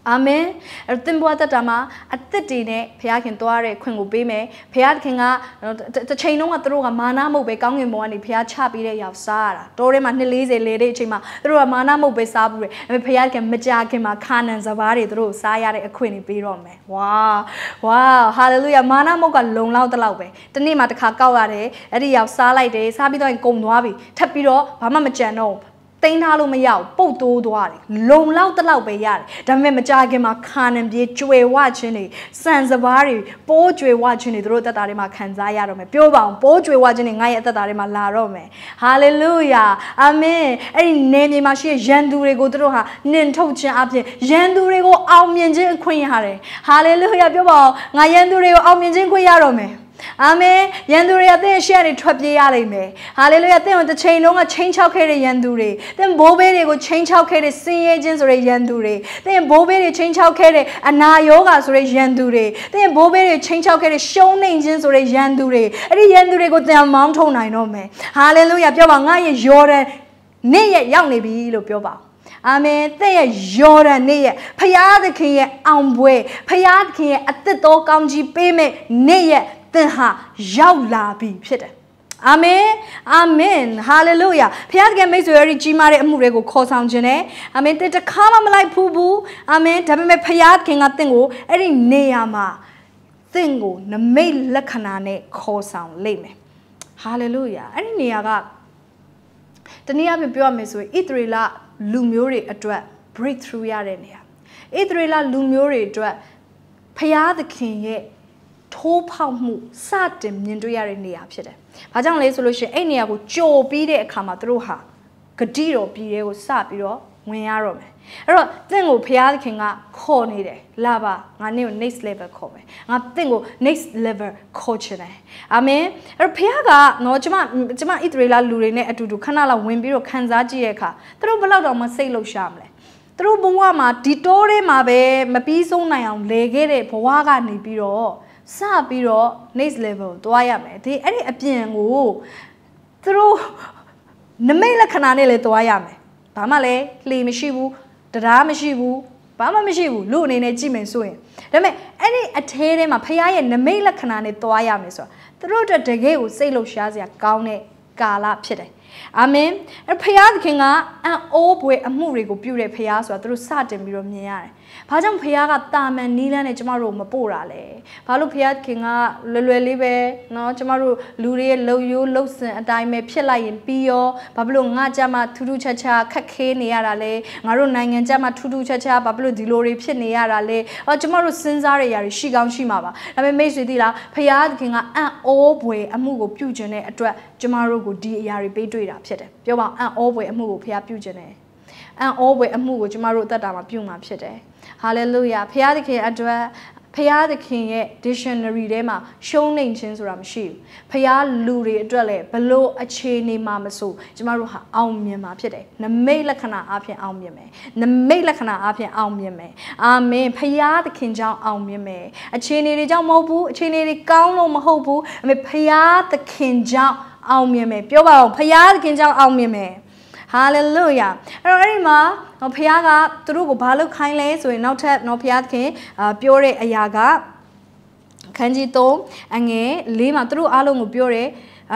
Amen. Timbo at Tama at the dine, Piakin Tuare, Quingo Bime, Piakinga, the chain on through a manamo become in morning, Pia Chapi of Sara, Dore Manilize, Lady Chima, through a manamo besabre, and Piakin Majakima, Canons of Ari through Sayare, a queen Pirome. Wow, wow, hallelujah, Manamoka long loud the laube. The name at the Kakaware, Eddie of Salai days, Habido and Comnoavi, Tapiro, Pamamachano. Tain halo mayao, poto doari, long loud the loud bayard, the memajagima can and be jewel watching it, sans of Ari, Bojue watching it, wrote that Arima Kanzayarome, Pioba, Bojue watching I at the Arima Larome. Hallelujah, Amen. Any name Mashi, Jandure go droha, Nintocha up here, Jandure go Almian Queen Harry. Hallelujah, Pioba, Nayandure Almian Quayarome. Amen. Yandure then share it trappy alime. Hallelujah. Then the chain on a change how carry yandure. Then Bobby go change how carry sing agents or yandure. Then Bobby change how carry and na yogas or yandure. Then Bobby change how carry shown agents or yandure. And the yandure go down mountain I know me. Hallelujah. Piobanga is your nay young baby Pioba. Amen. They are Jordan near Payad King Ambwe. Payad King at the dog Gamji payment near. Then ha, Yaula be pit. Amen. Amen. Hallelujah. Piagan makes very Jimari and Murego call sound Jene. Amen. Did the common like Pubu. Amen. Tabime Payat King at Tingo. Any Neama. Tingo. The maid lacanane call sound lame. Hallelujah. Any Niaga. The Niabi Biomis with Itrila Lumuri a drap. Breakthrough Yarenia. Itrila Lumuri drap. Payat the King yet. Topamu, Satim, Ninduari Nia Pide. Pajang solution, any ago, Joe Bide Kama through her. Cadiro Bide Sapiro, when Arome. Then will Pia Kinga, Cornide, Lava, a new next level come. I think next level coaching. Amen. Er Piaga, no Jama, Jama Itrila Lurine at Tudu Canala, Wimbiro, Kanzajieka, through Balado Maselo Shamle. Through Buama, Titore Mabe, Mapiso Nayam, Legere, Powaga Nibiro. Sabiro, next level, do I am it? Any opinion through Namela Cananele do I am it. Pamale, Lee Mishibu, Dada Mishibu, Pama Mishibu, Lune in a Jim and Swing. Any attain my pay and Namela Canane do I am it. Through the Degay would say Lo Shazia, Gaune, Gala Pide. Amen. A Payad Kinga, and all boy a Murigo Pure Payas through Satin Biromia. Pajam Piaga Tam and Nilan and Jamaru Mapurale. Palu Piat Kinga, Luluelibe, no Jamaru, Lurie, Loyu, Lawson, a dime, Pilla in Pio, Pablo Najama, Tudu Chacha, Kake Niarale, Marunang and Jama Tudu Chacha, Pablo Dilori, Piniarale, or Jamaru Sinzari, Shigam Shimava. I mean, Mesudilla, Piat Kinga, and all boy a Mugo Pugene, a Jamaru go D Yari Bedri up, Yoba, and all boy a Mugo Pia Pugene. And all way a move Jamaru that I'm a puma pide. Hallelujah. Piadiki adra Piadiki dictionary dema, shown ancients ramshi. Pia luri drele, below a chainy mamasu, Jamaruha almiama pide. Namelacana apia almiame. Namelacana apia almiame. Amen. Pia the kinjang almiame. A chainy jam mobu, a chainy gown on mahobu, and me pia the kinjang almiame. Pioba, pia the kinjang almiame. Hallelujah. Arima, no Piaga, Turugo Balu kindly, so in no tap, no Piatke, Pure Ayaga, Kanjito, and Lima through Alum Pure,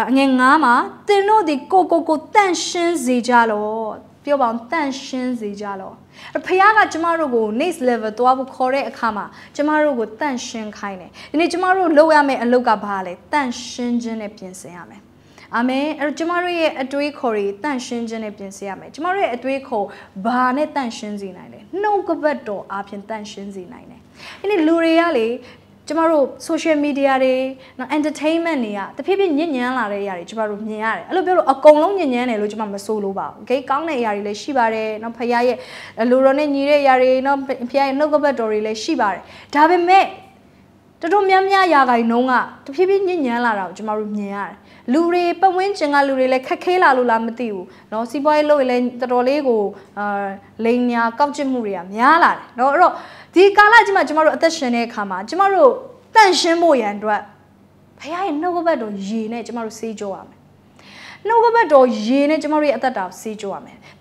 Ngama, they know the Coco tension zijalo, Pioban tension zijalo. A Piaga Jamarugo, next level, Dwabu Kore Akama, Jamarugo tension kindly. In a Jamaru Loame and Luga Bale, tension genepian seame. Amen. Er Jamari a dwe kori, tension genepian seame. Jamari a dwe ko, bane tension zinine. No gobedo apian tension zinine. In a Luriali, Jamaro social media, no entertainment near. The people in Yan Yari, Jamaru Niare. A little bit of Golong Yan and Lujama solo bar. Okay, Kanga Yari, Shibare, no Payaye, a Lurone Nire Yari, no Pia, no gobedori, Shibare. Tabe me. The Domyamia Yaga Nonga, the people in Yan Jamaru Niare. Lure, but when Janga Lure like Kakela Lula Matiu, no Siboy Low, the Rolego, Lania, Gaujamuria, Yala, no, no, the Kalajima Jamaru at the Shane Kama, Jamaru, then Shemo Yandra. Pay no gobedo, Yene, Jamaru see Joam. No gobedo, Yene, Jamari at the Dove, see Joam.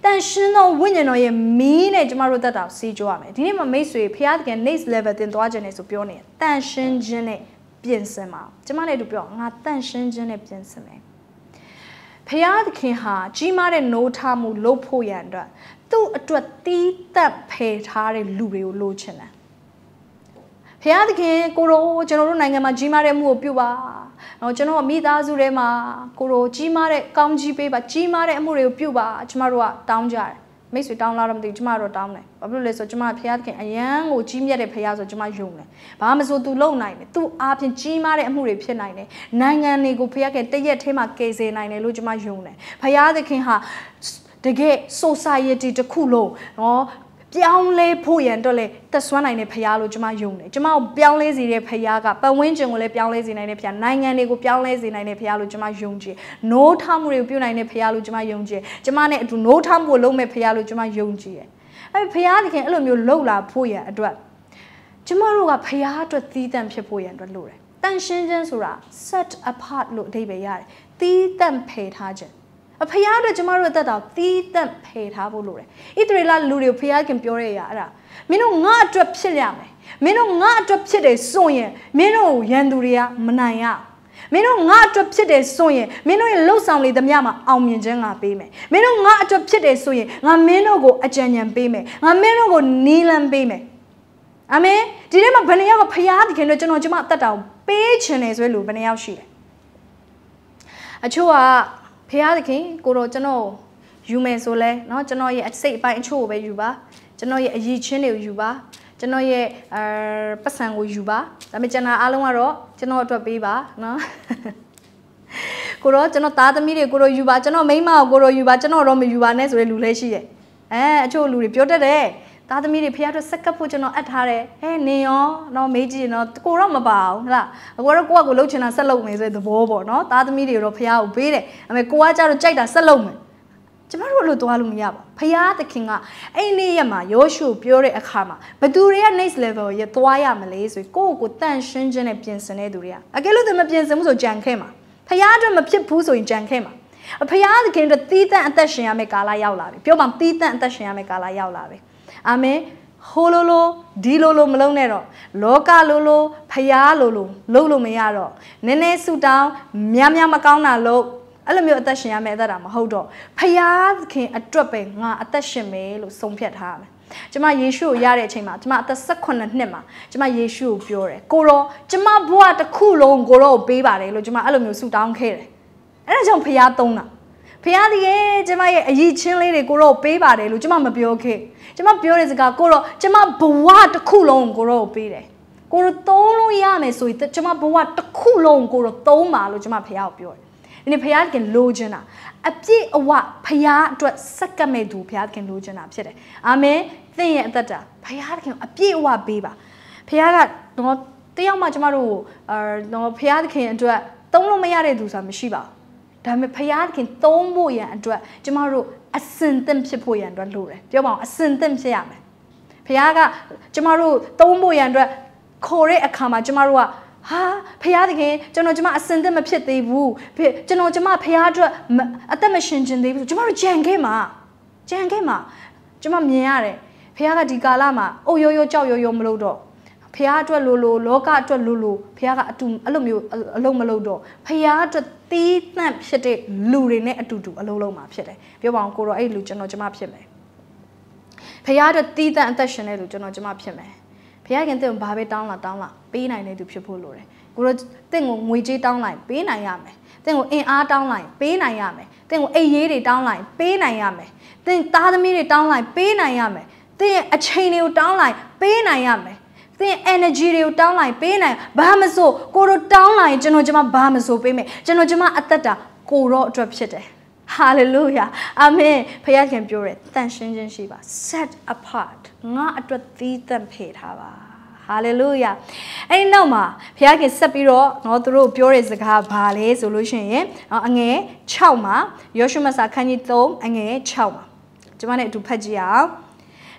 但是呢，ဝိညာဉ်တော်ရဲ့မီးနဲ့ကျမတို့တက်တာစီးကြွရမယ်ဒီနေ့မှာမိတ်ဆွေဖခင်တကယ် next level တင်သွားခြင်းနဲ့ဆိုပြောနေတန်ရှင်းခြင်းနဲ့ပြင်ဆင်ပါကျမလည်းတို့ပြောငါတန်ရှင်းခြင်းနဲ့ပြင်ဆင်မယ်ဖခင်တခင်ဟာကြီးမားတဲ့နိုးထားမှုလုပ်ဖို့ရန်အတွက်သူ့အတွက်တီးသက်ဖယ်ထားတဲ့လူတွေကိုလိုချင်တယ်ဖခင်တခင်ကိုရောကျွန်တော်တို့နိုင်ငံမှာကြီးမားတဲ့မှုကိုပြုပါနော်ကျွန်တော်မိသားစုထဲမှာကိုရောကြီးမားတဲ့ကောင်းကြီးပေးပါကြီးမားတဲ့အမှုတွေကိုပြုပါကျမတို့ကတောင်းကြတယ်မိတ်ဆွေတောင်းလာတော့မသိဘူးကျမတို့တောင်းတယ်ဘာဖြစ်လို့လဲဆိုတော့ကျမဖခင်တခင်အယံကိုကြီးမြတ်တဲ့ဖခင်ဆိုကျမယုံတယ်ဘာမှမဆိုသူလုံနိုင်တယ်သူအားဖြင့်ကြီးမားတဲ့အမှုတွေဖြစ်နိုင်တယ်နိုင်ငံတွေကိုဖခင်တရက်ထဲမှာကယ်ဆယ်နိုင်တယ်လို့ကျမယုံတယ်ဖခင်တခင်ဟာတကယ် society တစ်ခုလုံးနော်ပြောင်းလဲဖို့ရန်တော့လေတက်ဆွမ်းနိုင်တဲ့ဖရားလို့ကျွန်မယုံတယ်ကျွန်မကိုပြောင်းလဲစေတဲ့ဖရားကပတ်ဝန်းကျင်ကိုလည်းပြောင်းလဲစေနိုင်တဲ့ဖရားနိုင်ငံတွေကိုပြောင်းလဲစေနိုင်တဲ့ဖရားလို့ကျွန်မယုံကြည်နိုးထမှုတွေကိုပြုနိုင်တဲ့ဖရားလို့ကျွန်မယုံကြည်ကျွန်မနဲ့အတူနိုးထမှုကိုလုပ်မဲ့ဖရားလို့ကျွန်မယုံကြည်တယ်အဲ့ဖရားတခင်အဲ့လိုမျိုးလှုပ်လာဖို့ရန်အတွက်ကျွန်မတို့ကဖရားအတွက်သီးသန့်ဖြစ်ဖို့ရန်အတွက်လိုတယ်တန်ရှင်းခြင်းဆိုတာ set apart လို့အဓိပ္ပာယ်ရတယ်သီးသန့်ဖယ်ထားခြင်းအဖရားတို့ကျမတို့အသက်တာသီးသန့်ဖယ်ထားဖို့လိုတယ်ဣသရေလလူတွေကိုဖရားခင်ပြောရရအဲ့ဒါမင်းတို့ငါအတွက်ဖြစ်ရမယ်မင်းတို့ငါအတွက်ဖြစ်တယ်ဆိုရင်မင်းတို့ရန်သူတွေကမနိုင်ရမင်းတို့ငါအတွက်ဖြစ်တယ်ဆိုရင်မင်းတို့ရဲ့လှုပ်ဆောင်လေသမျှမှာအောင်မြင်ခြင်းငါပေးမယ်မင်းတို့ငါအတွက်ဖြစ်တယ်ဆိုရင်ငါမင်းတို့ကိုအကြံဉာဏ်ပေးမယ်ငါမင်းတို့ကိုနီးလန်းပေးမယ်အာမင်ဒီနေ့မှာဘယ်နှယောက်ကဖရားသခင်တို့ကျွန်တော်ကျမအသက်တာကိုပေးချင်တယ်ဆိုလို့ဘယ်နှယောက်ရှိလဲအချို့ကဖရားသခင်ကိုတော့ကျွန်တော်ယူမယ်ဆိုလဲเนาะကျွန်တော်ရဲ့အစိတ်အပိုင်းအချို့ကိုပဲယူပါကျွန်တော်ရဲ့အရည်ချင်းတွေကိုယူပါကျွန်တော်ရဲ့အဲပတ်စံကိုယူပါဒါပေမဲ့ကျွန်တော်အားလုံးကတော့ကျွန်တော်အတွက်ပေးပါเนาะကိုတော့ကျွန်တော်သားသမီးတွေကိုတော့ယူပါကျွန်တော်မိန်းမကိုတော့ယူပါကျွန်တော်တော့မယူပါနဲ့ဆိုတဲ့လူလည်းရှိတယ်အဲအချို့လူတွေပြောတတ်တယ်သားသမီးတွေဖရားအတွက်စက်ကပ်ဖို့ကျွန်တော်အပ်ထားတယ်ဟဲ့နင်ရောတော့မေးကြည့်နော်ကိုတော့မပါဘူးဟုတ်လားကိုကတော့ကိုကကိုလှုပ်ချင်တာဆက်လုပ်မယ်ဆိုတဲ့သဘောပေါ့နော်သားသမီးတွေတော့ဖရားကိုပေးတယ်ဒါပေမဲ့ကိုကကြတော့ကြိုက်တာဆက်လုပ်မယ်ကျမတို့အဲ့လိုသွားလို့မရပါဘူးဖရားသခင်ကအဲ့နေ့ရက်မှာယောရှုပြောတဲ့အခါမှာဘသူတွေက next level ရဲ့သွားရမလဲဆိုရင်ကိုယ့်ကိုယ်တန့်ရှင်းခြင်းနဲ့ပြင်ဆင်တဲ့သူတွေကအကယ်လို့သူမပြင်ဆင်ဘူးဆိုကြံခဲ့မှာဖရားအတွက်မဖြစ်ဘူးဆိုရင်ကြံခဲ့မှာဖရားသခင်အတွက်သီးသန့်အသက်ရှင်ရမယ့်ကာလရောက်လာပြီပြောပါသီးသန့်အသက်ရှင်ရမယ့်ကာလရောက်လာပြီအာမင်ဟိုလိုလိုဒီလိုလိုမလုံးနဲ့တော့လောကလိုလိုဖျားလိုလိုလုံးလို့မရတော့နည်းနည်းဆူတောင်းများများမကောင်းတာလို့အဲ့လိုမျိုးအသက်ရှင်ရမယ့်အသက်တာမဟုတ်တော့ဖျားခင်အတွက်ပဲငါအသက်ရှင်မယ်လို့ဆုံးဖြတ်ထားမယ်ကျမယေရှုကိုရတဲ့အချိန်မှာကျမအသက်၁၈နှစ်မှာကျမယေရှုကိုပြောတယ်ကိုရောကျမဘဝတစ်ခုလုံးကိုရောပေးပါတယ်လို့ကျမအဲ့လိုမျိုးဆူတောင်းခဲ့တယ်အဲ့ဒါကြောင့်ဖျားသုံးတာဖရားဒီရဲ့ကျမရဲ့အရည်ချင်းလေးတွေကိုတော့ပေးပါတယ်လို့ကျမမပြောခဲ့ကျမပြောတဲ့စကားကိုတော့ကျမဘဝတစ်ခုလုံးကိုတော့ပေးတယ်ကိုတော့သုံးလို့ရမယ်ဆိုရင်ကျမဘဝတစ်ခုလုံးကိုတော့သုံးပါလို့ကျမဖရားကိုပြောတယ်ဒီနေ့ဖရားကလိုချင်တာအပြည့်အဝဖရားအတွက်စက္ကမဲ့သူဖရားကလိုချင်တာဖြစ်တယ်အာမင်သင်ရဲ့အသက်တာဖရားကအပြည့်အဝပေးပါဖရားကတော့တယောက်မှကျမတို့အာတော့ဖရားခင်အတွက်သုံးလို့မရတဲ့သူဆိုတာမရှိပါဘူးဒါပေမဲ့ဖရားခင်သုံးဖို့ရန်အတွက်ကျမတို့အစင်သင့်ဖြစ်ဖို့ရန်အတွက်လိုတယ်ပြောပါအောင်အစင်သင့်ဖြစ်ရမယ်ဖရားကကျမတို့သုံးဖို့ရန်အတွက်ခေါ်တဲ့အခါမှာကျမတို့ကဟာဖရားသခင်ကျွန်တော်ကျမအစင်သင့်မဖြစ်သေးဘူးကျွန်တော်ကျမဖရားအတွက်အသက်မရှင်ခြင်းသေးဘူးကျမတို့ကြံခဲ့မှာကြံခဲ့မှာကျမမြင်ရတယ်ဖရားကဒီကာလမှာအုတ်ရိုးရိုးကြောက်ရိုးရိုးမလို့တော့ဖရားအတွက်လိုလိုလောကအတွက်လိုလိုဖရားကအတူအဲ့လိုမျိုးအလုံးမလို့တော့ဖရားအတွက်တီးသန့်ဖြစ်တဲ့လူတွေနဲ့အတူတူအလုံးလုံးမှာဖြစ်တယ်ပြောပါအောင်ကိုတော့အဲ့လူကျွန်တော်ကျမဖြစ်မယ်ဖရားအတွက်တီးသန့်အသက်ရှင်တဲ့လူကျွန်တော်ကျမဖြစ်မယ်ဖရားခင်တင့်ကိုဘာပဲတောင်းလာတောင်းလာပေးနိုင်တဲ့သူဖြစ်ဖို့လိုတယ်ကိုတော့တင့်ကိုငွေကြေးတောင်းလိုက်ပေးနိုင်ရမယ်တင့်ကိုအင်အားတောင်းလိုက်ပေးနိုင်ရမယ်တင့်ကိုအိတ်ရေးတွေတောင်းလိုက်ပေးနိုင်ရမယ်တင့်သားသမီးတွေတောင်းလိုက်ပေးနိုင်ရမယ်တင့်ရဲ့အချိန်တွေကိုတောင်းလိုက်ပေးနိုင်ရမယ်သင် energy တွေကိုတောင်းလိုက်ပေးနိုင်ဘာမဆိုကိုတို့တောင်းလိုက်ကျွန်တော်ကျမဘာမဆိုပေးမယ်ကျွန်တော်ကျမအသက်တာကိုတော့အတွက်ဖြစ်တယ် hallelujah amen ဖခင်ခင်ပြောတယ်တန်ရှင်းခြင်းရှိပါ set apart ငါအတွက်သီးသန့်ဖယ်ထားပါ hallelujah အဲ့ဒီနောက်မှာဖခင်ဆက်ပြီးတော့နော်သူတို့ပြောတဲ့စကားဘာလဲဆိုလို့ရှိရင်အငယ်၆မှာယောရှုမစာခန်းကြီး၃အငယ်၆မှာကျမနဲ့အတူဖတ်ကြည့်အောင်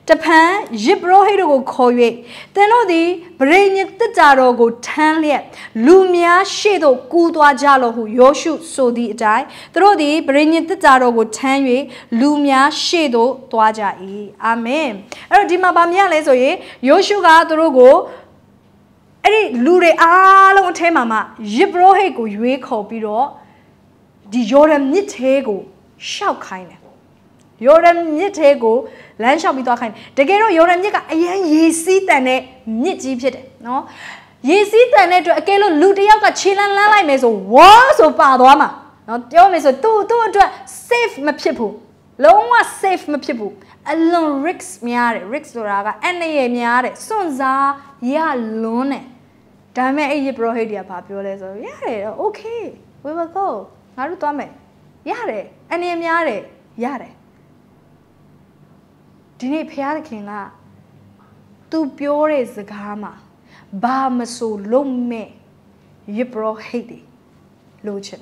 Japan, Yibrohido Koye, then all the bring it the Jaro go tan liet, Lumia shadow Kudwa Jalo who Yoshu so the die, throw the bring it the Jaro go tan ye, Lumia shadow Twaja e. Amen. Erdima Bamia Lesoye, Yoshuga Drogo. Eri lure along temama, Yibrohego, you call Biro, the Yoram Nitego, shout kind. Yoram Nitego, land shall be talking. The Gero Yoram Nika, ye see than a nit jeep, no? Ye see than a to a kilo Lutiaka chilan lalai meso, was of Padoma. Not your meso, two, two, safe my people. Long was safe my people. Alone Rix Miare, Rix Doraga, and a Miare, Sonza, ya lone. Damn it, you brought here, popular. So, yeah, okay, we will go. How do you Yare, and name Yare, Yare. Dine Piakinga. Tu pure is the Gama. Bamaso lome. You brought Haiti. Luchina.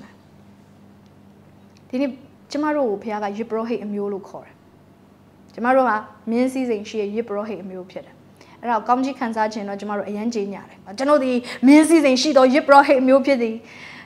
Dine Jamaro Piaga, you brought hate a mule core. Jamaroa means season she you brought hate a mule pit. Now, Gamji Kansajan or Jamaro and Janiare. I don't know the means season she or you brought hate mule pity.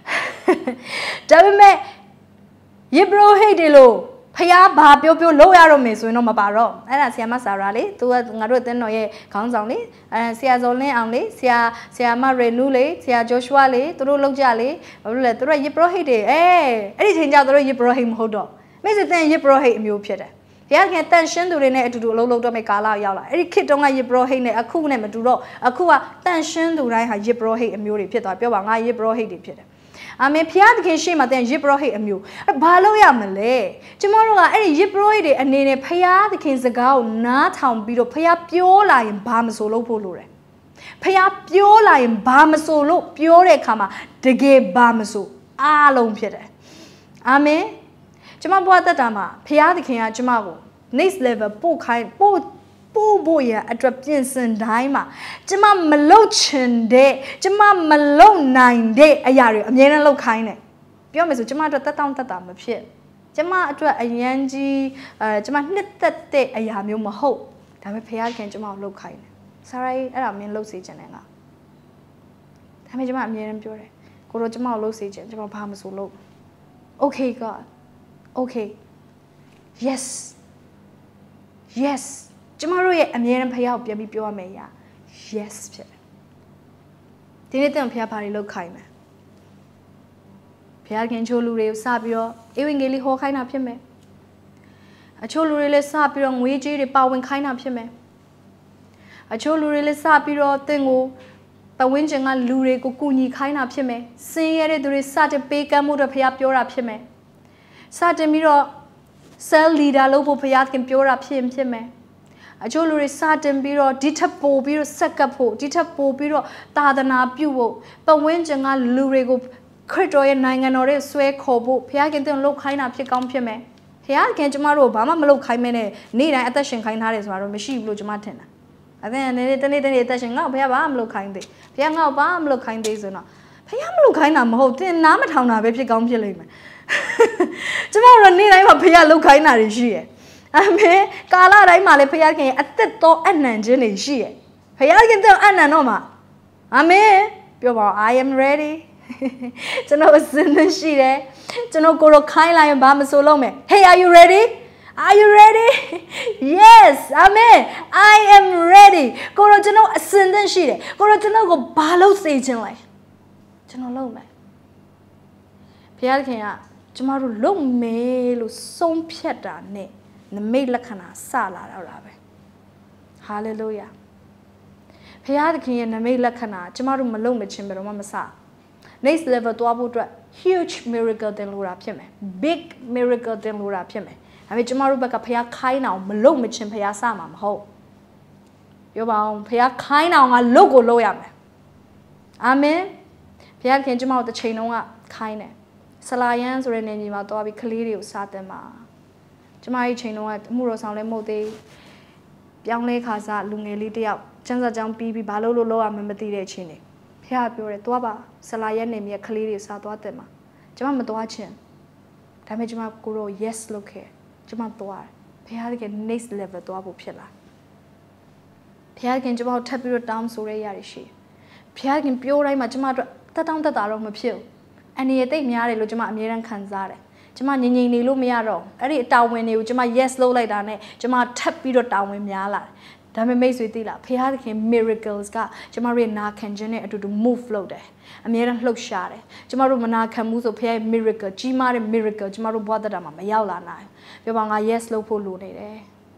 Dabme Yibro Hedilo, Paya Babio low arrow miss when no mabaro, and I see a Masarali, two at Narutan counts only, and Sia's only only, Sia Siama Renule, Sia Joshua Lee, Turu Jali, or let the Yibro Hede, eh, anything out the Yibro him hodo. Miss then Yibro hate mule pitter. Here can tension to Rene to do low to make a la yala. Every kid on a Yibro hate a cool name to roll, a cool tension to write a Yibro hate a mule pitter, Biwanga Yibro hate pitter. I may piat can shame at then Yibro hate a mule. A baloya malay. Tomorrow, any Yibro and then a paya the king's a gow, not town beetle, paya piola in Bamasolo polure. Paya piola in Bamasolo, pure kama, the gay Bamaso, alone pitter. Amen. Jamabua dama, paya the king at Jamago. Next level, poor kind, poor. Poor boy, a drapinson daima. Jama Malochin day, Jama Malone nine day, a yari, a yen low kind. Biomis, Jama tatam tatam of shit. Jama a yanji, Jama knit that day, a yamu maho. Time pay I can Jama low kind. Sorry, I mean low sage and enga. Time Jama mean pure. Go to Jama low sage, Jama palms so low. Okay, God. Okay. Yes. Yes. Tomorrow, I'm here and pay out baby pure maya. Yes, Pia. Didn't them Pia Party look kind. Pia can show Lure Sabio, even gaily ho kind up him. A cholurele Sabio on Ouija, the bow and kind up him. A cholurele Sabio thingo, but when Janga Lure Gokuni kind up him. Say it there is such a baker mood of Pia pure up him. Such a mirror, sell leader lobo Piat can pure up him him. A jewelry satin biro, ditapo biro, sakapo, ditapo biro, tadana buo, but when Janga Lurego, Kurtoy and Nangan or Sway Kobo, Piagan look kind of Picam Pime. Here can tomorrow, Bama look Himene, need an attention kind Harris, or machine blue Martin. And then anything attaching up, Piabam look kindly. Pianga Bam look kind days or not. Piam look kind of hope, then Namatana, Picam Pillim. Tomorrow need I have Pia look kind of she. I mean, Kala Raimale Piakin at the top and engine she. Piakin and Anoma. I mean, I am ready. To know a she there. To know Goro Kaila and Bamasolome. Hey, are you ready? Are you ready? Yes, Amen. I am ready. Goro to know a sentence she there. Goro to know go balo stage in life. To know low man. Piakin, tomorrow low mail, some pieta ne. The maid lakana sala arabe. Hallelujah. Piadki and the maid lakana, Jamaru Malome Chimber Mamasa. Next level to Abu huge miracle than Lura Pime. Big miracle than Lura Pime. I mean Jamaru Baka Pia Kaina, Malome Chimpia Samam ho. You bound Pia Kaina on a logo loyam. Amen. Pia can Jamal the chain on Kaine. Salayans or an enema to be clear Satema. My chain at Muro Sound Mode Young Lake has a lungeli out. Chanza Jam Bibi Balolo Loa Memati Chine. Pia Pure Tuaba, Salayan name ya Kaliri Satwatema. Jamam Dwachin. Damage my guru, yes, look here. Jamam Dwar. Pia again next level to Abu Pilla. ဖျားခင်ကျမတို့ထပ်ပြီးတော့တောင်းဆိုရရရှိဖျားခင်ပြောတိုင်းမှာကျမတို့တက်တောင်းတက်တာတော့မဖြစ်ဘူးအနေနဲ့တိတ်များတယ်လို့ကျမအမြဲတမ်းခံစားတယ်ကျမငြိမ်ငြိမ်နေလို့မရတော့အဲ့ဒီတာဝန်တွေကိုကျမ yes လုပ်လိုက်တာနဲ့ကျမထပ်ပြီးတော့တာဝန်များလာတယ်ဒါပေမဲ့မိတ်ဆွေသိလားဖျားခင် miracles ကကျမတို့ရဲ့နာခံခြင်းနဲ့အတူတူ move လုပ်တယ်အမြဲတမ်းလှုပ်ရှားတယ်ကျမတို့မနာခံမှုဆိုဖျားရဲ့ miracle ကြီးမားတဲ့ miracle ကျမတို့ဘဝတတာမှာမရောက်လာနိုင်ပြောပါငါ yes လုပ်ဖို့လိုနေတယ်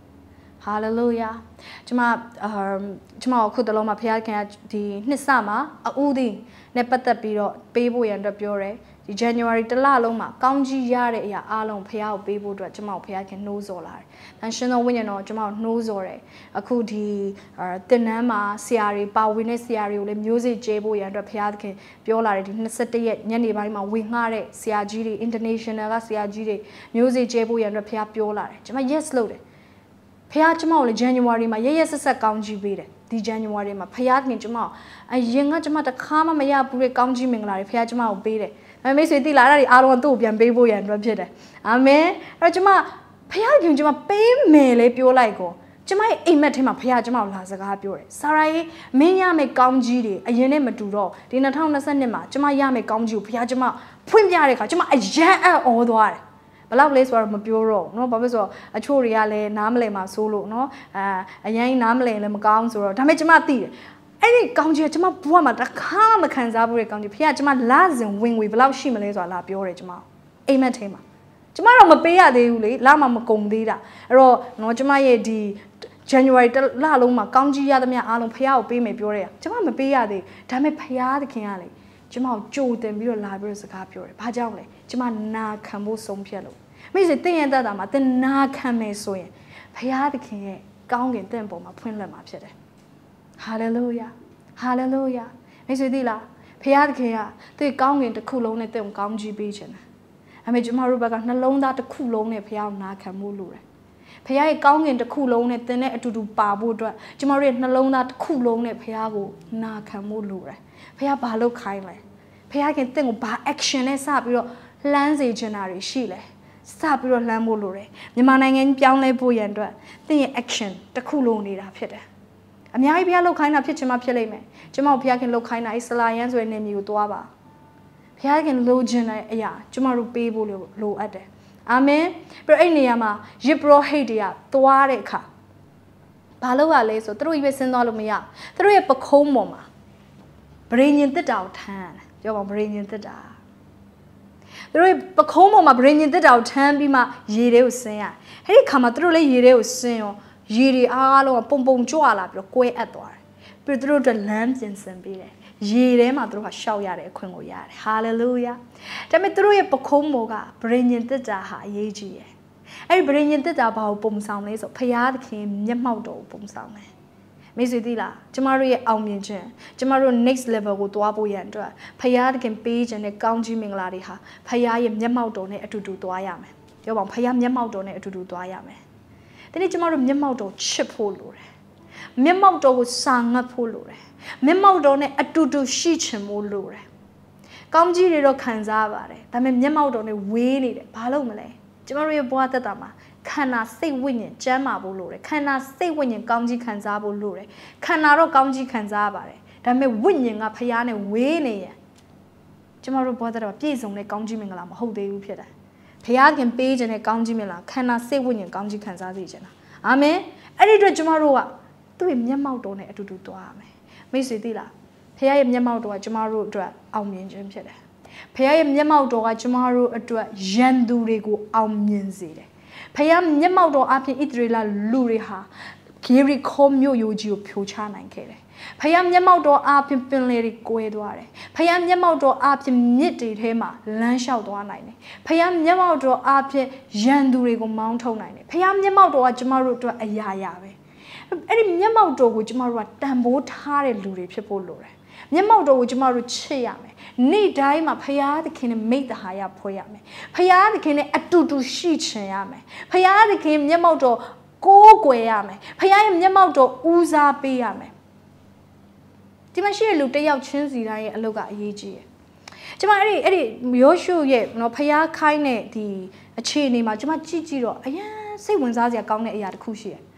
hallelujah ကျမကျမအခုတလုံးမှာဖျားခင်ကဒီနှစ်စမှာအဦးသည်နဲ့ပတ်သက်ပြီးတော့ပေးဖို့ရန်အတွက်ပြောတယ်ဒီ January တလလုံးမှာကောင်းကြီးရတဲ့အရာအားလုံးဖျားကိုပေးဖို့အတွက်ကျမကိုဖျားခင်နှိုးဆော်လာတယ်။တန်ရှင်တော်ဝိညာဉ်တော်ကျမကိုနှိုးဆော်တယ်။အခုဒီတင်နန်းမှာဆရာတွေပါဝင်တဲ့ဆရာတွေကိုလည်းမျိုးစေ့ကျဲဖို့ရန်အတွက်ဖျားခင်ပြောလာတယ်ဒီနှစ်၁၁ရက်ညနေပိုင်းမှာဝင်ငှားတဲ့ဆရာကြီးတွေ international ကဆရာကြီးတွေမျိုးစေ့ကျဲဖို့ရန်အတွက်ဖျားပြောလာတယ်။ကျမ yes လုပ်တယ်။ဖျားကျမကိုလည်း January မှာရရဆက်ဆက်ကောင်းကြီးပေးတယ်။ဒီ January မှာဖျားခင်ကျမကိုအရင်ကကျမတခါမှမရဘူးတဲ့ကောင်းကြီးမင်္ဂလာတွေဖျားကျမကိုပေးတယ်။မိတ်ဆွေသိလားအဲ့ဒါတွေအားလုံးသူ့ကိုပြန်ပေးဖို့ရန်အတွက်ဖြစ်တယ်အာမင်အဲ့တော့ကျမဖခင်ခင်ကျမပေးမယ်လေပြောလိုက်ကောကျမရဲ့အိမ်မက်ထဲမှာဖခင်ကျမကိုလာစကားပြောတယ်ဆာရာကြီးမင်းရမယ်ကောင်းကြီးတွေအရင်နဲ့မတူတော့ဒီ၂၀၂၂မှာကျမရမယ်ကောင်းကြီးကိုဖခင်ကျမဖွင့်ပြတဲ့အခါကျမအယံအံ့ဩသွားတယ်ဘလောက်လဲဆိုတော့မပြောတော့เนาะဘာဖြစ်ဆိုတော့အချို့တွေကလည်းနားမလည်မှာစိုးလို့เนาะအာအရင်နားမလည်လည်းမကောင်းဆိုတော့ဒါပေမဲ့ကျမသိတယ်အဲ့ဒီကောင်းကြီးကကျမဘဝမှာတခါမခံစားဘူးတဲ့ကောင်းကြီးဖေကကျမလာစဉ်ဝင်ငွေဘယ်လောက်ရှိမလဲဆိုတာလာပြောတယ်ကျမအိမ်မက်ထဲမှာကျမတော့မပေးရသေးဘူးလေလာမှမကုန်သေးတာအဲ့တော့နော်ကျမရဲ့ဒီ January တလလုံးမှာကောင်းကြီးရသမျှအားလုံးဖေကိုပေးမယ်ပြောတယ်ကျမမပေးရသေးဒါပေမဲ့ဖေသခင်ကလေကျမကိုကြိုတင်ပြီးတော့လာပြီးတော့စကားပြောတယ်ဘာကြောင့်လဲကျမနာခံဖို့ဆုံးဖြတ်လို့မိစေတင်ရတတ်တာမှာတင်နာခံမယ်ဆိုရင်ဖေသခင်ရဲ့ကောင်းကင်တင့်ပေါ်မှာဖွင့်လှစ်မှာဖြစ်တယ်Hallelujah Hallelujah မိတ်ဆွေသိလားဖခင်သခင်ကသူ့ကောင်းကင်တစ်ခုလုံးနဲ့တင့်ကိုကောင်းကြီးပေးခြင်းတယ်အမေကျမတို့ဘက်ကနှလုံးသားတစ်ခုလုံးနဲ့ဖခင်ကိုနာခံမှုလိုတယ်ဖခင်ရဲ့ကောင်းကင်တစ်ခုလုံးနဲ့တင်တဲ့အတူတူပါဖို့အတွက်ကျမတို့ရဲ့နှလုံးသားတစ်ခုလုံးနဲ့ဖခင်ကိုနာခံမှုလိုတယ်ဖခင်ဘာလုပ်ခိုင်းလဲဖခင်ခင်တင့်ကိုဘာ action နဲ့စပြီးတော့လှမ်းစေချင်တာတွေရှိလဲစပြီးတော့လှမ်းဖို့လိုတယ်မြန်မာနိုင်ငံပြောင်းလဲဖို့ရန်အတွက်တင့်ရဲ့ action တစ်ခုလုံးနေတာဖြစ်တယ်အများကြီးဘုရားလှုပ်ခိုင်းတာဖြစ်ချင်မှဖြစ်လိမ့်မယ်ကျမတို့ဘုရားခင်လှုပ်ခိုင်းတာအစ္စလာယန်ဆိုတဲ့နေမျိုးကိုသွားပါဘုရားခင်လှုပ်ခြင်းတဲ့အရာကျမတို့ပေးဖို့လိုအပ်တယ်အာမင်ပြီးတော့အဲ့နေရာမှာယစ်ပရောဟိတ်တွေကသွားတဲ့အခါဘာလို့ ရလဲဆိုသူတို့ရွေးစင်းသွားလို့မရသူတို့ရဲ့ပခုံးပေါ်မှာဗရေညင်တစ်တာကိုထမ်းတယ်ပြောပါဗရေညင်တစ်တာသူတို့ပခုံးပေါ်မှာဗရေညင်တစ်တာကိုထမ်းပြီးမှရေတွေကိုဆင်းရအဲ့ဒီခါမှာသူတို့လည်းရေတွေကိုဆင်းရောရေတွေအားလုံးကပုံပုံကြွလာပြီးတော့ကွဲအပ်သွားတယ်ပြီးတော့သူတို့အတွက်လမ်းပြင်ဆင်ပေးတယ်ရေထဲမှာသူတို့ကရှောက်ရတဲ့အခွင့်ကိုရတယ်ဟာလေလုယာဒါပေမဲ့သူတို့ရဲ့ပခုံးပေါ်ကဗရေညင်တစ်တာဟာအရေးကြီးတယ်အဲ့ဒီဗရေညင်တစ်တာဘာကိုပုံဆောင်လဲဆိုဖရာသခင်မျက်မှောက်တော်ကိုပုံဆောင်တယ်မိတ်ဆွေသိလားကျမတို့ရဲ့အောင်မြင်ခြင်းကျမတို့ next level ကိုသွားဖို့ရန်အတွက်ဖရာသခင်ပေးခြင်းနဲ့ကောင်းကြီးမင်္ဂလာတွေဟာဖရာရဲ့မျက်မှောက်တော်နဲ့အတူတူသွားရမယ်ပြောပါဦးဖရာမျက်မှောက်တော်နဲ့အတူတူသွားရမယ်ဒီနေ့ကျမတို့မျက်မှောက်တော်ချစ်ဖို့လိုတယ်မျက်မှောက်တော်ကိုစာငတ်ဖို့လိုတယ်မျက်မှောက်တော်နဲ့အတူတူရှိချင်ဖို့လိုတယ်ကောင်းကြီးတွေတော့ခံစားပါတယ်ဒါပေမဲ့မျက်မှောက်တော်နဲ့ဝေးနေတယ်ဘာလို့မလဲကျမတို့ရဲ့ဘဝသက်တာမှာခန္ဓာစိတ်ဝိညာဉ်ကျမ်းမာဖို့လိုတယ်ခန္ဓာစိတ်ဝိညာဉ်ကောင်းကြီးခံစားဖို့လိုတယ်ခန္ဓာတော့ကောင်းကြီးခံစားပါတယ်ဒါပေမဲ့ဝိညာဉ်ကဖျားနဲ့ဝေးနေရင်ကျမတို့ဘဝသက်တာမှာပြည့်စုံတဲ့ကောင်းကြီးမင်္ဂလာမဟုတ်သေးဘူးဖြစ်တယ်ဖျားခင်ပေးခြင်းနဲ့ကောင်းကြီးမင်္ဂလာခန္ဓာစိတ်ဝိညာဉ်ကောင်းကြီးခံစားစေခြင်းလားအာမင်အဲ့ဒီအတွက်ကျမတို့ကသူ့ရဲ့မျက်မှောက်တော်နဲ့အတူတူသွားရမယ်မိတ်ဆွေသိလားဖခင်ရဲ့မျက်မှောက်တော်ကကျမတို့အတွက်အောင်မြင်ခြင်းဖြစ်တယ်ဖခင်ရဲ့မျက်မှောက်တော်ကကျမတို့အတွက်ယဉ်သူတွေကိုအောင်မြင်စေတယ်ဖခင်မျက်မှောက်တော်အပြင်ဣသရေလလူတွေဟာဂေရီခေါမြို့ယိုကြီးကိုဖြိုချနိုင်ခဲ့တယ်ဖခင်မျက်မှောက်တော်အပြင်ပင်လယ်တွေကွဲသွားတယ်ဖခင်မျက်မှောက်တော်အပြင်မြစ်တွေထဲမှာလမ်းလျှောက်သွားနိုင်တယ်ဖခင်မျက်မှောက်တော်အပြင်ယဉ်သူတွေကိုမောင်းထုတ်နိုင်တယ်ဖခင်မျက်မှောက်တော်ကကျမတို့အတွက်အရာရာပဲအဲ့ဒီမျက်မှောက်တော်ကိုကျမတို့ကတန်ဖိုးထားတဲ့လူတွေဖြစ်ဖို့လိုတယ်မျက်မှောက်တော်ကိုကျမတို့ချစ်ရမယ်နေ့တိုင်းမှာဖရာသခင်နဲ့မိတ္တဟာယဖွဲ့ရမယ်ဖရာသခင်နဲ့အတူတူရှိချင်ရမယ်ဖရာသခင်မျက်မှောက်တော်ကိုးကွယ်ရမယ်ဖရာရဲ့မျက်မှောက်တော်ဦးစားပေးရမယ်ဒီမှာရှိတဲ့လူတစ်ယောက်ချင်းစီတိုင်းရဲ့အလုပ်ကအရေးကြီးတယ်ကျမအဲ့ဒီအဲ့ဒီယောရှုရဲ့နော်ဖရာခိုင်းတဲ့ဒီအခြေအနေမှာကျမကြည့်ကြည့်တော့အရင်စိတ်ဝင်စားစရာကောင်းတဲ့အရာတစ်ခုရှိတယ်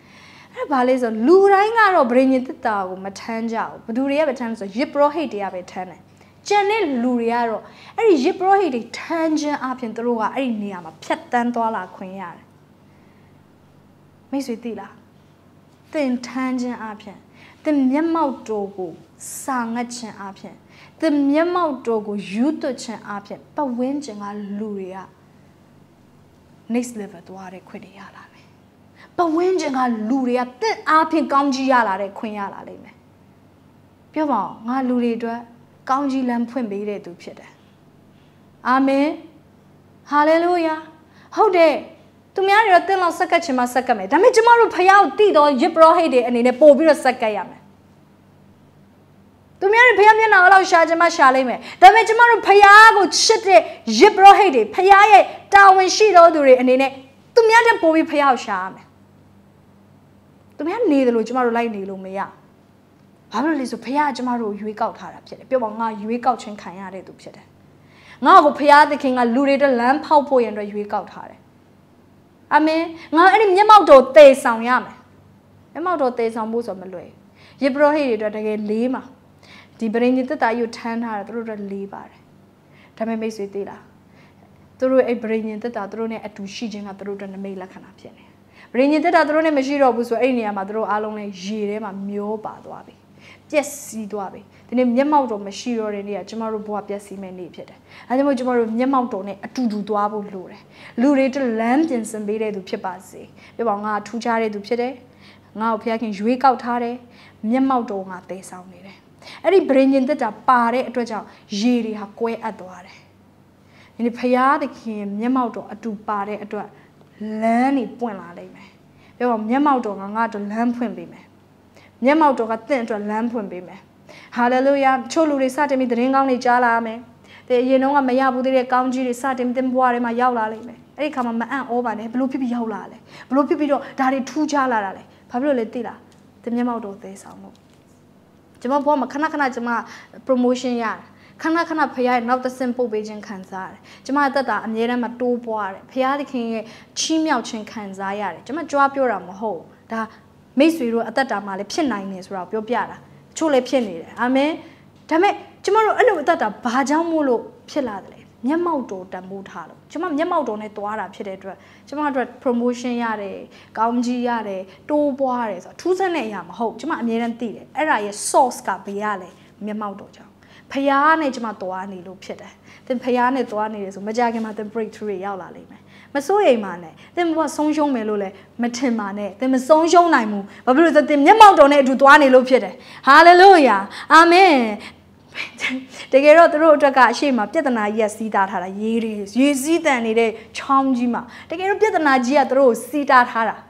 အဲ့ဘာလဲဆိုလူတိုင်းကတော့ဗြိဉ္ဉ်တက်တာကိုမထမ်းကြဘူးဘသူတွေကပဲထမ်းဆိုရစ်ပရောဟိတ်တွေကပဲထမ်းတယ်ကျန်တဲ့လူတွေကတော့အဲ့ဒီရစ်ပရောဟိတ်တွေထမ်းခြင်းအပြင်သူတို့ကအဲ့ဒီနေရာမှာဖြတ်တန်းသွားလာခွင့်ရတယ်မိတ်ဆွေသိလားသင်ထမ်းခြင်းအပြင်သင်မျက်မှောက်တော်ကိုစာငတ်ခြင်းအပြင်သင်မျက်မှောက်တော်ကိုယူသွတ်ခြင်းအပြင်ပတ်ဝန်းကျင်ကလူတွေက next level သွားတဲ့ခွင့်တွေရလာမယ်ပတ်ဝန်းကျင်ကလူတွေကသင်အပြင်ကောင်းကြီးရလာတဲ့ခွင့်ရလာလိမ့်မယ်ပြောပါဦးငါလူတွေအတွက်ကောင်းကြီးလမ်းဖွင့်ပေးတဲ့သူဖြစ်တယ်အာမင်ဟာလေလုယာဟုတ်တယ်သူများတွေတော့တင်းလောက်ဆက်ကတ်ချင်မှဆက်ကတ်မယ်ဒါပေမဲ့ကျမတို့ဖယားကိုတည်တော်ရစ်ပရောဟိတ်တွေအနေနဲ့ပို့ပြီးတော့ဆက်ကတ်ရမယ်သူများတွေဖယားမျက်နှာလောက်ရှာချင်မှရှာလိမ့်မယ်ဒါပေမဲ့ကျမတို့ဖယားကိုချစ်တဲ့ရစ်ပရောဟိတ်တွေဖယားရဲ့တာဝန်ရှိတော်သူတွေအနေနဲ့သူများတဲ့ပို့ပြီးဖယားကိုရှာရမယ်သူများနေတယ်လို့ကျမတို့လိုက်နေလို့မရဘာလို့လဲဆိုဖယားကကျမတို့ရွေးကောက်ထားတာဖြစ်တယ်ပြောပါငါရွေးကောက်ခြင်းခံရတဲ့သူဖြစ်တယ်ငါ့ကိုဖယားသခင်ကလူတွေတက်လမ်းဖောက်ဖို့ရန်အတွက်ရွေးကောက်ထားတယ်အာမင်ငါအဲ့ဒီမျက်မှောက်တော်သေဆောင်ရမယ်မျက်မှောက်တော်သေဆောင်ဖို့ဆိုမလွယ်ယေဘရဟိတွေအတွက်တကယ်လေးမှာဒီဗြိဉ္ဉ်တက်တာယူထမ်းထားတာသူတို့တို့လေးပါတယ်ဒါပေမဲ့မိတ်ဆွေသိလားသူတို့အဲ့ဗြိဉ္ဉ်တက်တာသူတို့နဲ့အတူရှိခြင်းကသူတို့တို့နမိတ်လက္ခဏာဖြစ်နေဗြိဉ္ဉ်တက်တာသူတို့နဲ့မရှိတော့ဘူးဆိုအဲ့ဒီနေရာမှာသူတို့အားလုံးလည်းရေထဲမှာမျောပါသွားပြီပျက်စီးသွားပြီဒီနေ့မျက်မှောက်တော်မရှိတော့တဲ့နေ့ကကျမတို့ဘဝပျက်စီးမဲ့နေ့ဖြစ်တယ်အဲဒါကြောင့်ကျမတို့မျက်မှောက်တော်နဲ့အတူတူသွားဖို့လိုတယ်လူတွေတလမ်းပြင်ဆင်ပေးတဲ့သူဖြစ်ပါစေပြောပါငါထူးခြားတဲ့သူဖြစ်တယ်ငါ့ကိုဖျားခင်ရွေးကောက်ထားတယ်မျက်မှောက်တော်ငါတည်ဆောင်နေတယ်အဲ့ဒီဗြိဉ္ဉ်တက်တာပါတဲ့အတွက်ကြောင့်ရေတွေဟာကွဲအပ်သွားတယ်ဒီနေ့ဖျားသခင်မျက်မှောက်တော်အတူပါတဲ့အတွက်လမ်းတွေပွင့်လာလိမ့်မယ်ပြောပါမျက်မှောက်တော်ငါငါ့အတွက်လမ်းဖွင့်ပေးမယ်မျက်မှောက်တော်ကတင့်အတွက်လမ်းဖွင့်ပေးမယ်ဟာလေလုယာချို့လူတွေစတင်ပြီးသတင်းကောင်းတွေကြားလာမယ်တဲ့အရင်တော့ကမရဘူးတဲ့ကောင်းကြီးတွေစတင်တင်ဘွားထဲမှာရောက်လာလိမ့်မယ်အဲ့ဒီခါမှာမအံ့ဩပါနဲ့ဘလို့ဖြစ်ပြီးရောက်လာလဲဘလို့ဖြစ်ပြီးတော့ဒါတွေထူးခြားလာတာလဲဘာဖြစ်လို့လဲသိလားတမျက်မှောက်တော်သေးဆောင်လို့ကျွန်မဘွားမှာခဏခဏကျွန်မ promotion ရတယ်ခဏခဏဖခင်ရဲ့နောက်တစ်ဆင့်ပို့ပေးခြင်းခံစားရတယ်ကျွန်မအသက်တာအမြဲတမ်းမတိုးပွားတယ်ဖခင်သခင်ရဲ့ချီးမြှောက်ခြင်းခံစားရတယ်ကျွန်မကြွားပြောတာမဟုတ်ဒါမိတ်ဆွေတို့အသက်တာမှာလည်းဖြစ်နိုင်နေဆိုတာပြောပြတာချို့လည်းဖြစ်နေတယ်အာမင်ဒါပေမဲ့ကျမတို့အဲ့လိုအသက်တာဘာကြောင့်မို့လို့ဖြစ်လာတယ်လဲမျက်မှောက်တော်တန်ဖိုးထားလို့ကျမမျက်မှောက်တော်နဲ့တွားတာဖြစ်တဲ့အတွက်ကျမတို့ promotion ရတယ်ကောင်းကြီးရတယ်တိုးပွားရတယ်ဆိုတော့ထူးဆန်းတဲ့အရာမဟုတ်ကျမအမြဲတမ်းသိတယ်အဲ့ဒါရဲ့ source ကဘယ်ရလဲမျက်မှောက်တော်ကြောင့်ဖျားနဲ့ကျမတွားနေလို့ဖြစ်တယ်သင်ဖျားနဲ့တွားနေတယ်ဆိုမကြခင်မှာသင် breakthrough ရောက်လာလိမ့်မယ်မစိုးရိမ်ပါနဲ့သင်ဘဝဆုံးရှုံးမယ်လို့လည်းမထင်ပါနဲ့သင်မဆုံးရှုံးနိုင်ဘူးဘာဖြစ်လို့လဲသင်မျက်မှောက်တော်နဲ့အတူသွားနေလို့ဖြစ်တယ်ဟာလေလုယာအာမင်တကယ်တော့သူတို့အတွက်ကအရှိမပြဿနာကြီးကစီးတာထားတာရေးတွေရေစည်းတန်နေတဲ့ချောင်းကြီးမှာတကယ်တော့ပြဿနာကြီးကသူတို့ကိုစီးတာထားတာ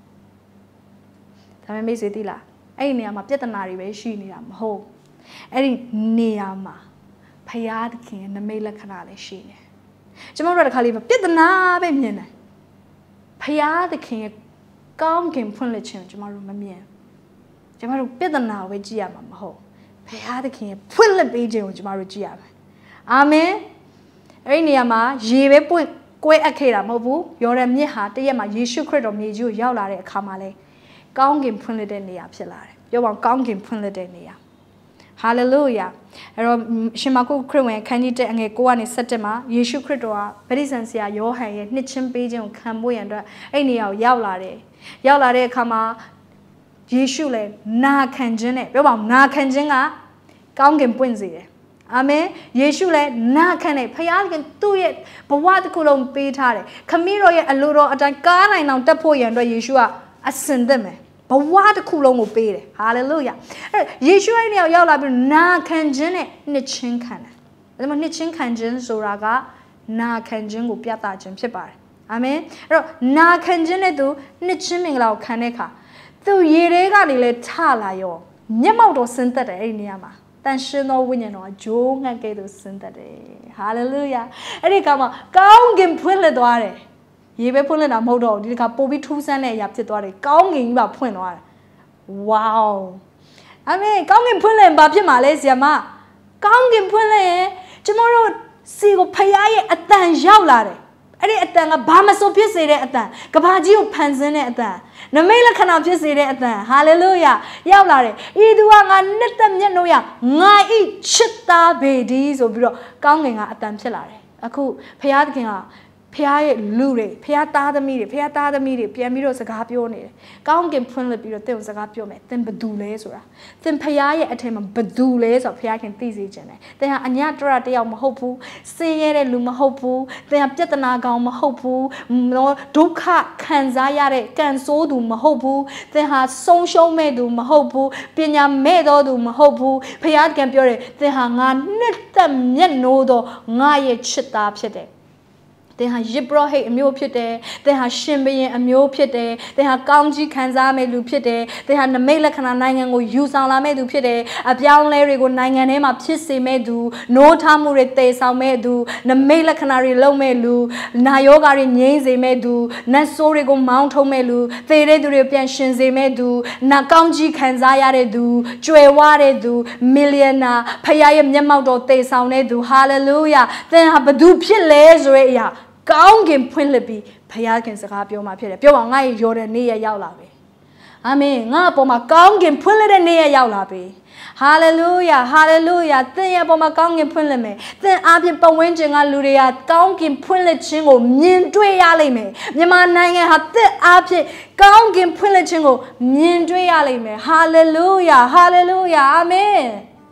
ဒါပေမဲ့မိတ်ဆွေသိလားအဲ့ဒီနေရာမှာပြဿနာတွေပဲရှိနေတာမဟုတ်အဲ့ဒီနေရာမှာဖယားသခင်ရဲ့နမိတ်လက္ခဏာလည်းရှိနေကျွန်တော်တို့တစ်ခါလေးပြဿနာပဲမြင်တယ်ဖယားသခင်ရဲ့ကောင်းကင်ဖွင့်လှစ်ခြင်းကျွန်တော်တို့မမြင်ကျွန်တော်တို့ပြဿနာကိုပဲကြည့်ရမှာမဟုတ်ဖယားသခင်ရဲ့ဖွင့်လှစ်ပေးခြင်းကိုကျွန်တော်တို့ကြည့်ရမယ်အာမင်အဲ့ဒီနေရာမှာရေပဲပွင့်ကွဲအပ်ခဲ့တာမဟုတ်ဘူးယော်ဒန်မြစ်ဟာတရက်မှာယေရှုခရစ်တော်မြေကြီးကိုရောက်လာတဲ့အခါမှာလဲကောင်းကင်ဖွင့်လှစ်တဲ့နေရာဖြစ်လာတယ်ပြောပါကောင်းကင်ဖွင့်လှစ်တဲ့နေရာဟာလေလုယာအဲ့တော့ရှင်မာကုခရစ်ဝင်ခန်းကြီးတဲ့အငယ်ကိုကနေဆက်တက်မှာယေရှုခရစ်တော်ကဗတ္တိဇံဆရာယောဟန်ရဲ့နှစ်ချင်းပေးခြင်းကိုခံဖို့ရန်အတွက်အဲ့နေရာကိုရောက်လာတယ်ရောက်လာတဲ့အခါမှာယေရှုလည်းနာခံခြင်းနဲ့ပြောပါဦးနာခံခြင်းကကောင်းကင်ပွင့်စေတယ်အာမင်ယေရှုလည်းနာခံတယ်ဖခင်ကသူ့ရဲ့ဘဝတစ်ခုလုံးပေးထားတယ်ခမည်းတော်ရဲ့အလိုတော်အတိုင်းကားနိုင်အောင်တက်ဖို့ရန်အတွက်ယေရှုကအစင်သက်မယ်ဘဝတစ်ခုလုံးကိုပေးတယ်ဟာလေလုယာအဲ့ယေရှုရဲ့နေရာရောက်လာပြီးနာခံခြင်းနဲ့နှစ်ချင်းခံတယ်ဒါမှနှစ်ချင်းခံခြင်းဆိုတာကနာခံခြင်းကိုပြသခြင်းဖြစ်ပါတယ်အာမင်အဲ့တော့နာခံခြင်းနဲ့သူနှစ်ချင်းမင်္ဂလာကိုခံတဲ့အခါသူရေထဲကနေလဲထလာရောမျက်မှောက်တော်ဆင်းသက်တယ်အဲ့ဒီနေရာမှာတန်ရှင်သောဝိညာဉ်တော်ကဂျိုးငှက်ကဲ့သို့ဆင်းသက်တယ်ဟာလေလုယာအဲ့ဒီကမှာကောင်းကင်ဖွင့်လှစ်သွားတယ်ရေပဲဖွင့်လှစ်တာမဟုတ်တော့ဘူးဒီတစ်ခါပို့ပြီးထူးဆန်းတဲ့အရာဖြစ်သွားတယ်ကောင်းကင်ကြီးပါဖွင့်သွားတယ်ဝေါအာမင်ကောင်းကင်ဖွင့်လှစ်ဘာဖြစ်မှာလဲဆရာမကောင်းကင်ဖွင့်လှစ်ရင်ကျမတို့စီကိုဖယားရဲ့အတန်ရောက်လာတယ်အဲ့ဒီအတန်ကဘာမဆိုဖြစ်စေတဲ့အတန်ကဘာကြီးကိုဖန်ဆင်းတဲ့အတန်နမိတ်လက္ခဏာဖြစ်စေတဲ့အတန်ဟာလေလုယာရောက်လာတယ်ဤသူကငါနှစ်သက်မျက်နှာရငါဤချစ်သားပေဒီဆိုပြီးတော့ကောင်းကင်ကအတန်ဖြစ်လာတယ်အခုဖခင်သခင်ကဖခင်ရဲ့လူတွေဖခင်သားသမီးတွေဖခင်သားသမီးတွေပြန်ပြီးတော့စကားပြောနေတယ်ကောင်းကင်ဖွင့်လိုက်ပြီးတော့သင်ကိုစကားပြောမယ်သင်ဘသူလဲဆိုတာသင်ဖခင်ရဲ့အထက်မှာဘသူလဲဆိုတော့ဖခင်သိစေခြင်းတယ်သင်ဟာအညတရတယောက်မဟုတ်ဘူးဆင်းရဲတဲ့လူမဟုတ်ဘူးသင်ဟာပြဿနာကောင်မဟုတ်ဘူးနော်ဒုက္ခခံစားရတဲ့ကံဆိုးသူမဟုတ်ဘူးသင်ဟာဆုံးရှုံးမဲ့သူမဟုတ်ဘူးပညာမဲ့သောသူမဟုတ်ဘူးဖခင်ပြောတယ်သင်ဟာငါနှစ်သက်မျက်နှိုးသောငါရဲ့ချစ်သားဖြစ်တယ်သင်ဟာယစ်ဘရဟိတ်အမျိုးဖြစ်တယ်သင်ဟာရှင်ဘရင်အမျိုးဖြစ်တယ်သင်ဟာကောင်းကြီးခံစားမဲ့လူဖြစ်တယ်သင်ဟာနမိတ်လက္ခဏာနိုင်ငံကိုယူဆောင်လာမဲ့သူဖြစ်တယ်အပြောင်းလဲတွေကိုနိုင်ငံထဲမှာဖြစ်စေမဲ့သူနိုးထမှုတွေတည်ဆောင်မဲ့သူနမိတ်လက္ခဏာတွေလုပ်မဲ့လူနာယောဂါတွေငြိမ်းစေမဲ့သူနတ်ဆိုးတွေကိုမောင်းထုတ်မဲ့လူသေတဲ့သူတွေပြန်ရှင်စေမဲ့သူနာကောင်းကြီးခံစားရတဲ့သူကြွယ်ဝတဲ့သူမီလီယံနာဖခင်ရဲ့မျက်မှောက်တော်တည်ဆောင်တဲ့သူဟာလေလုယာသင်ဟာဘသူဖြစ်လဲဆိုတဲ့အရာကောင်းကင်ဖွင့်လှစ်ပြီးဖခင်စကားပြောမှာဖြစ်တယ်ပြောပါငါ့ရဲ့ယော်ဒန်နေ့ရရောက်လာပြီအာမင်ငါ့အပေါ်မှာကောင်းကင်ဖွင့်လှစ်တဲ့နေ့ရရောက်လာပြီဟာလေလုယာဟာလေလုယာသင်ရဲ့အပေါ်မှာကောင်းကင်ဖွင့်လှစ်မယ်သင်အားဖြင့်ပတ်ဝန်းကျင်ကလူတွေကကောင်းကင်ဖွင့်လှစ်ခြင်းကိုမြင်တွေ့ရလိမ့်မယ်မြန်မာနိုင်ငံဟာသင်အားဖြင့်ကောင်းကင်ဖွင့်လှစ်ခြင်းကိုမြင်တွေ့ရလိမ့်မယ်ဟာလေလုယာဟာလေလုယာအာမင်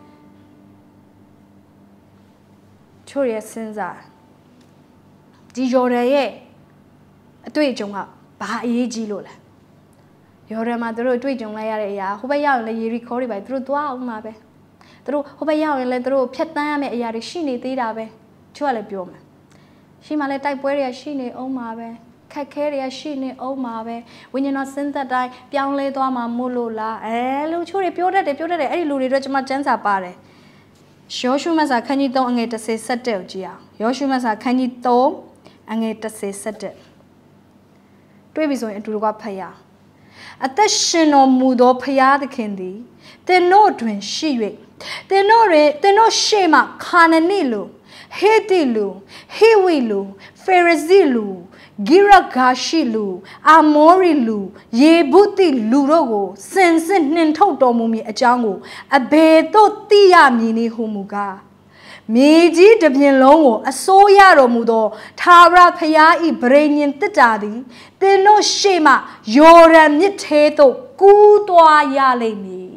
ချို့ရဲ့စဉ်းစားဒီယော်ဒန်ရဲ့အတွေ့အကြုံကဘာအရေးကြီးလို့လဲယော်ဒန်မှာသူတို့အတွေ့အကြုံလိုက်ရတဲ့အရာဟိုဘက်ရောက်ရင်လည်းရေရီခေါ်တွေပဲသူတို့သွားအောင်မှာပဲသူတို့ဟိုဘက်ရောက်ရင်လည်းသူတို့ဖြတ်တန်းရမယ့်အရာတွေရှိနေသေးတာပဲချို့ကလည်းပြောမယ်ရှိမှလည်းတိုက်ပွဲတွေကရှိနေအောင်မှာပဲခက်ခဲတွေကရှိနေအောင်မှာပဲဝိညာဉ်တော်စင်သက်တိုင်းပြောင်းလဲသွားမှာမို့လို့လားအဲလို့ချို့တွေပြောတတ်တယ်ပြောတတ်တယ်အဲ့ဒီလူတွေတော့ကျွန်မစံစာပါတယ်ယောရှုမတ်စာခန်းကြီးသုံးအငယ်တစ်ဆယ်ဆက်တဲ့ကိုကြည့်အောင်ယောရှုမတ်စာခန်းကြီးသုံးအငယ်တစ်ဆယ်ဆက်တဲ့တွေ့ပြီဆိုရင်အတူတကွဖတ်ရအသက်ရှင်တော်မူသောဖခင်သခင်သည်သင်တို့တွင်ရှိ၍သင်တို့တွင်သင်တို့ရှေ့မှခါနနိလူဟေတိလူဟေဝီလူဖေရဇီလူဂိရဂါရှိလူအာမောရီလူယေဗုတိလူတို့ကိုစင်စစ်နှင်ထုတ်တော်မူမည်အကြောင်းကိုအဘယ်သို့သိရမည်နည်းဟုမူကားမြေကြီးတစ်ပြင်လုံးကိုအစိုးရတော်မူသောသာရဖျားဤဗြိဉ္ဉ်တစ်တာသည်သင်တို့ရှေ့မှယော်ဒန်မြစ်ထဲသို့ကူးသွားရလိမ့်မည်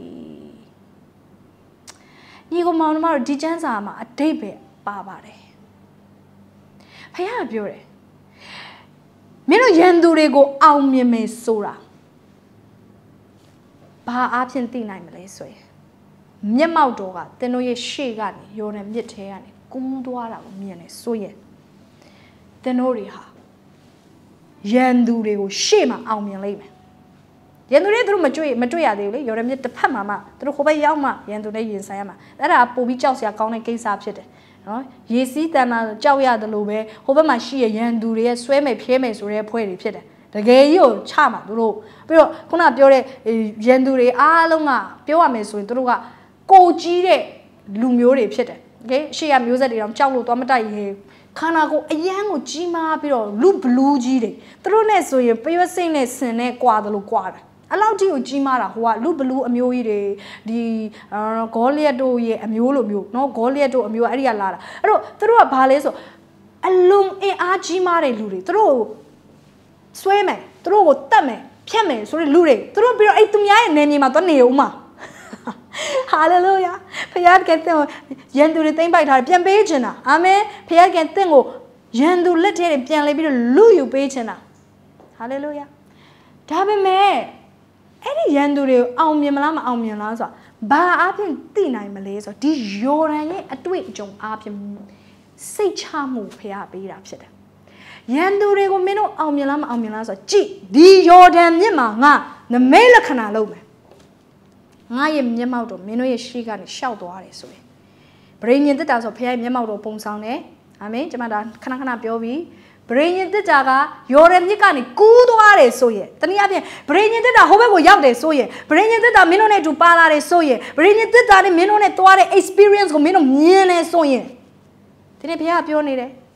ညီကောင်မောင်တို့ဒီကျမ်းစာမှာအတိတ်ပဲပါပါတယ်ဖျားပြောတယ်မင်းတို့ရန်သူတွေကိုအောင်မြင်မယ်ဆိုတာဘာအားဖြင့်သိနိုင်မလဲဆိုရင်မျက်မှောက်တော်ကသင်တို့ရဲ့ရှေ့ကနေယော်ဒန်မြစ်ထဲကနေကူးသွားတာကိုမြင်နေဆိုရင်သင်တို့တွေဟာရန်သူတွေကိုရှေ့မှာအောင်မြင်လိမ့်မယ်ရန်သူတွေသူတို့မတွေ့မတွေ့ရသေးဘူးလေယော်ဒန်မြစ်တစ်ဖက်မှာမှသူတို့ဟိုဘက်ရောက်မှရန်သူတွေရင်ဆိုင်ရမှာအဲ့ဒါပို့ပြီးကြောက်စရာကောင်းတဲ့ကိစ္စဖြစ်တယ်နော်ရေစီးတန်တာကြောက်ရတယ်လို့ပဲဟိုဘက်မှာရှိရရန်သူတွေရဲ့ဆွဲမယ်ဖြဲမယ်ဆိုတဲ့အဖွဲ့တွေဖြစ်တယ်တကယ်ကြီးကိုချမှာသူတို့ပြီးတော့ခုနပြောတဲ့ရန်သူတွေအားလုံးကပြောရမယ်ဆိုရင်သူတို့ကကိုကြီးတဲ့လူမျိုးတွေဖြစ်တယ်โอเคရှေ့ကမျိုးဆက်တွေတော့ကြောက်လို့သွားမတိုက်ရဲခန္ဓာကိုယ်အယမ်းကိုကြီးမားပြီးတော့လူဘလူးကြီးတွေသူတို့နဲ့ဆိုရင်ပရွက်စိတ်နဲ့ဆင်နဲ့ကွာတယ်လို့ကွာတယ်အလောက်ကြီးကိုကြီးမားတာဟိုကလူဘလူးအမျိုးကြီးတွေဒီဂေါလျက်တို့ရဲ့အမျိုးလိုမျိုးเนาะဂေါလျက်တို့အမျိုးအဲ့ဒီကလာတာအဲ့တော့သူတို့ကဘာလဲဆိုအလုံးအင်အားကြီးမားတဲ့လူတွေသူတို့ဆွဲမယ်သူတို့ကိုတတ်မယ်ဖြတ်မယ်ဆိုတဲ့လူတွေသူတို့ပြီးတော့အဲ့သူများရဲ့နေမြေမှာသွားနေဦးမှာဟာလေလုယာဖခင်ကတဲ့ရန်သူတွေသိမ့်ပိုက်ထားတယ်ပြန်ပေးချင်တာအာမင်ဖခင်ကတဲ့ကိုရန်သူလက်ထဲပြန်လဲပြီးတော့လူယူပေးချင်တာဟာလေလုယာဒါပေမဲ့အဲ့ဒီရန်သူတွေကိုအောင်မြင်မလားမအောင်မြင်လားဆိုတာဘာအဖြစ်သိနိုင်မလဲဆိုတော့ဒီယော်ဒန်ရဲ့အတွေ့အကြုံအဖြစ်စိတ်ချမှုဖခင်ပေးတာဖြစ်တယ်ရန်သူတွေကိုမင်းတို့အောင်မြင်လားမအောင်မြင်လားဆိုတော့ကြည့်ဒီယော်ဒန်မြစ်မှာငါနမိတ်လက္ခဏာလုပ်မယ်ငါရဲ့မျက်မှောက်တော့မင်းတို့ရဲ့ရှေ့ကနေရှောက်သွားတယ်ဆိုရင်ဗြိဉ္ဉ်တက်တာဆိုဖခင်ရဲ့မျက်မှောက်တော့ပုံဆောင်တယ်အာမင်ကျွန်မဒါခဏခဏပြောပြီးဗြိဉ္ဉ်တက်တာကယော်ဒန်မြစ်ကနေကူးသွားတယ်ဆိုရင်တနည်းအားဖြင့်ဗြိဉ္ဉ်တက်တာဟိုဘက်ကိုရောက်တယ်ဆိုရင်ဗြိဉ္ဉ်တက်တာမင်းတို့နဲ့အတူပါလာတယ်ဆိုရင်ဗြိဉ္ဉ်တက်တာနဲ့မင်းတို့နဲ့သွားတဲ့ experience ကိုမင်းတို့မြင်နေဆိုရင်ဒီနေ့ဖခင်ကပြောနေတယ်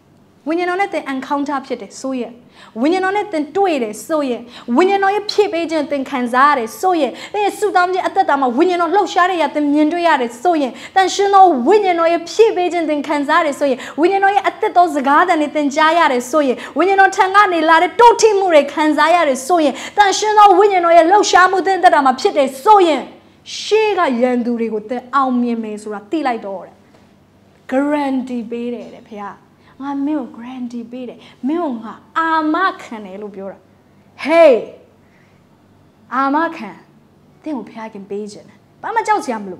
when you're not the encounter pit, so ye. When you're not the tweed, so ye. When you're not a pip agent in Kansas, so ye. They suit down at the time when you're not low shari at the Mindriad, so ye. Then she know when you're not a pip agent in Kansas, so ye. When you're not at the dos garden, it in Jaya, so ye. When you're not Tangani, Lade, Toti Mure, Kansas, so ye. Then she know when you're not a low shamu, then that I'm a pit, so ye. She got Yanduri with the Almi Mesura, Tila door. Grandi bede, Pia. I meal grandi bede. Milma, Amakan, Elubura. Hey, Amakan. They will peg in Beijing. But I'm a Jones Yamlu.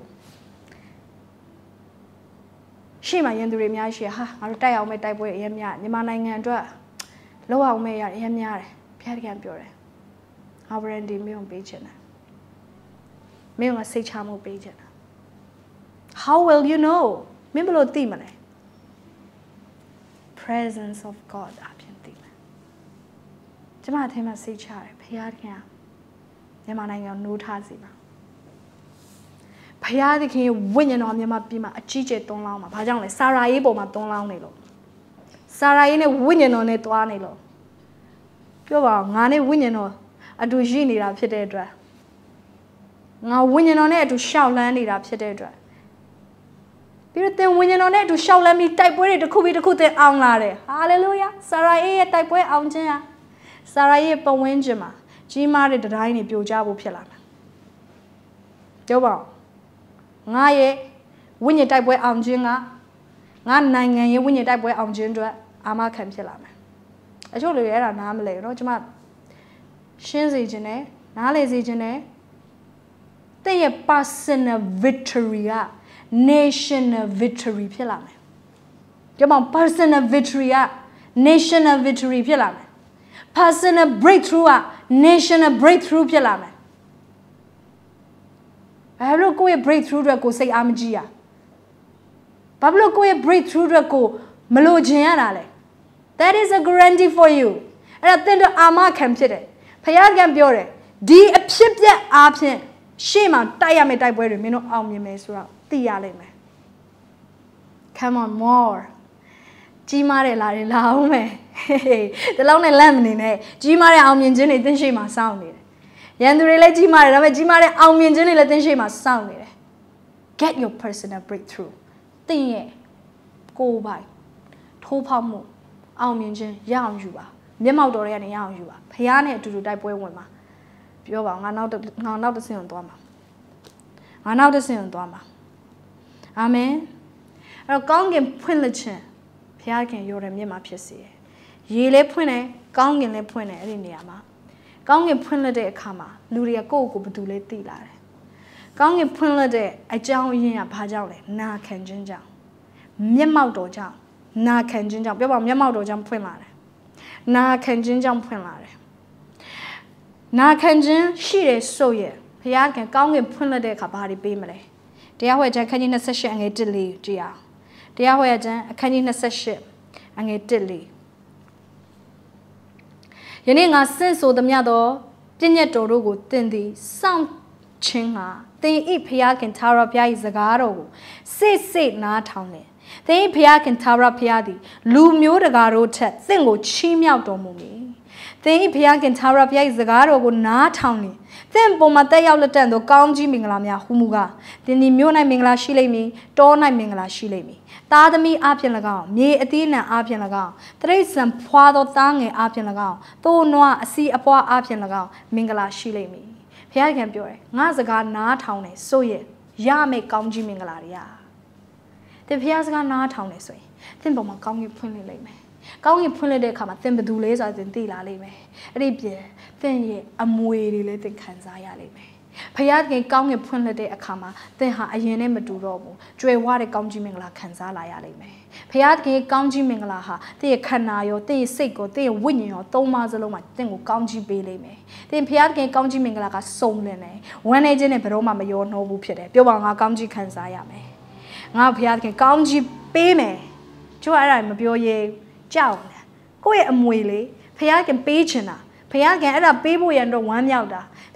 She my Yanduri Miashi, ha, I'll tie out my type with Yamia, Nimanang and Dra. Low may I Yamia, Piagan Pure. Our Randy Mill Beijing. Mill say Chamo Beijing. How will you know? Mimbolo demon. Presence of God apian demon. Jamatima say chai, Piagan. Yamanang no tazima. Piadikin winning on Yama Bima, a chiche don lama, Pajang, Sarajevo, ma don launilo. Sarayene winning on it to Anilo. Pure, Nane winning or a dujini up Pededra. Now winning on it to shout landed up Pededra. Then winning on it to shout let me type where to cook it to cook it on Lare. Hallelujah. Saraye type where on Jena. Saraye Pawenjama. Jimari the Dine Bujabu Pilana. Joba. Naye, when you type where on Jinga. Nan nine and you win your type where on Jindra. Ama Campilana. I told you, I'm Namale, Rojama. Shinzi Jene, Nalazi Jene. They a person of victory. Nation of victory, Pilame. Come on, person of victory, nation of victory, Pilame. Person of breakthrough, nation of breakthrough, Pilame. Pablo go a breakthrough to go say Amgia. Pablo go a breakthrough to go Melogianale. That is a guarantee for you. And I think the Ama can fit it. Payagam Biore. D a pip that absent. Shema, diameter type where you know, Almi Mesra. Come on, more. Gimare la laume. The long lemon in it. Gimare Almian Jenny, then she must sound it. Yandere Gimare, Gimare Almian Jenny, then she must sound it. Get your personal breakthrough. Thing go by. Topamu, Almian Jen, young you are. Memo Dorian, young you are. Piano to do that boy woman. Pure, I know the same drama. I know the same drama. Amen. A gong and Punlichin, Piakin, you're a Mima Pissy. Ye le pune, gong and le pune, Indiama. Gong and Punla de Kama, Luria Gogo, but do let tea lare. Gong and Punla de, I jow yin a pajale, na can jinjam. Mimau do jam, na can jinjam, Biba Mimau do jam punlare. Na can jinjam punlare. Na can jin, she is so ye. Piakin, gong and Punla de Capari beamle. Dear, where Jack can in a session and a dilly, dear. Dear, where Jack can in a session and a dilly. Yening a sense of the miado, Dinya Dorugo, Dindi, some chinga, they eat Piak and Tara Pia is a garo. Say, say, na townly. They eat Piak and Tara Piadi, Lu Mudagaro tet, single chimia domumi. They eat Piak and Tara Pia is a garo, na townly. Then Bomate outletando, Ganji Minglamia, Humuga, then the Muna Mingla Shilemi, Donna Mingla Shilemi. Tadami Apian Lagan, me Athena Apian Lagan, Trace some Puado Tange Apian Lagan, though no see a poor Apian Lagan, Mingla Shilemi. Piagan Pure, Nazaga na town, so ye, ya make Ganji Minglaria. The Piazga na town is way. Then Boma Gangi Punny Lame. Gangi Punny de Kama, then the Dulays are the Dila Lame. Ribie. Then ye a moody little Kanzaya lime. Payat gong a punla de akama, then ha a yenema do robo, Dre what a gonji mingla Kanzala lime. Payat gonji mingla ha, they a canayo, they a seko, they a winning or Tomazaloma, then will gonji beleme. Then Payat gonji mingla a solene, when a gene peroma mayor noble pire, Biwanga gonji Kanzaya me. Now Payat gonji beme. Joa I'm a bioye, Jown. Go a mwili, Payat and Pachina. Piagan at a baby and one yelda.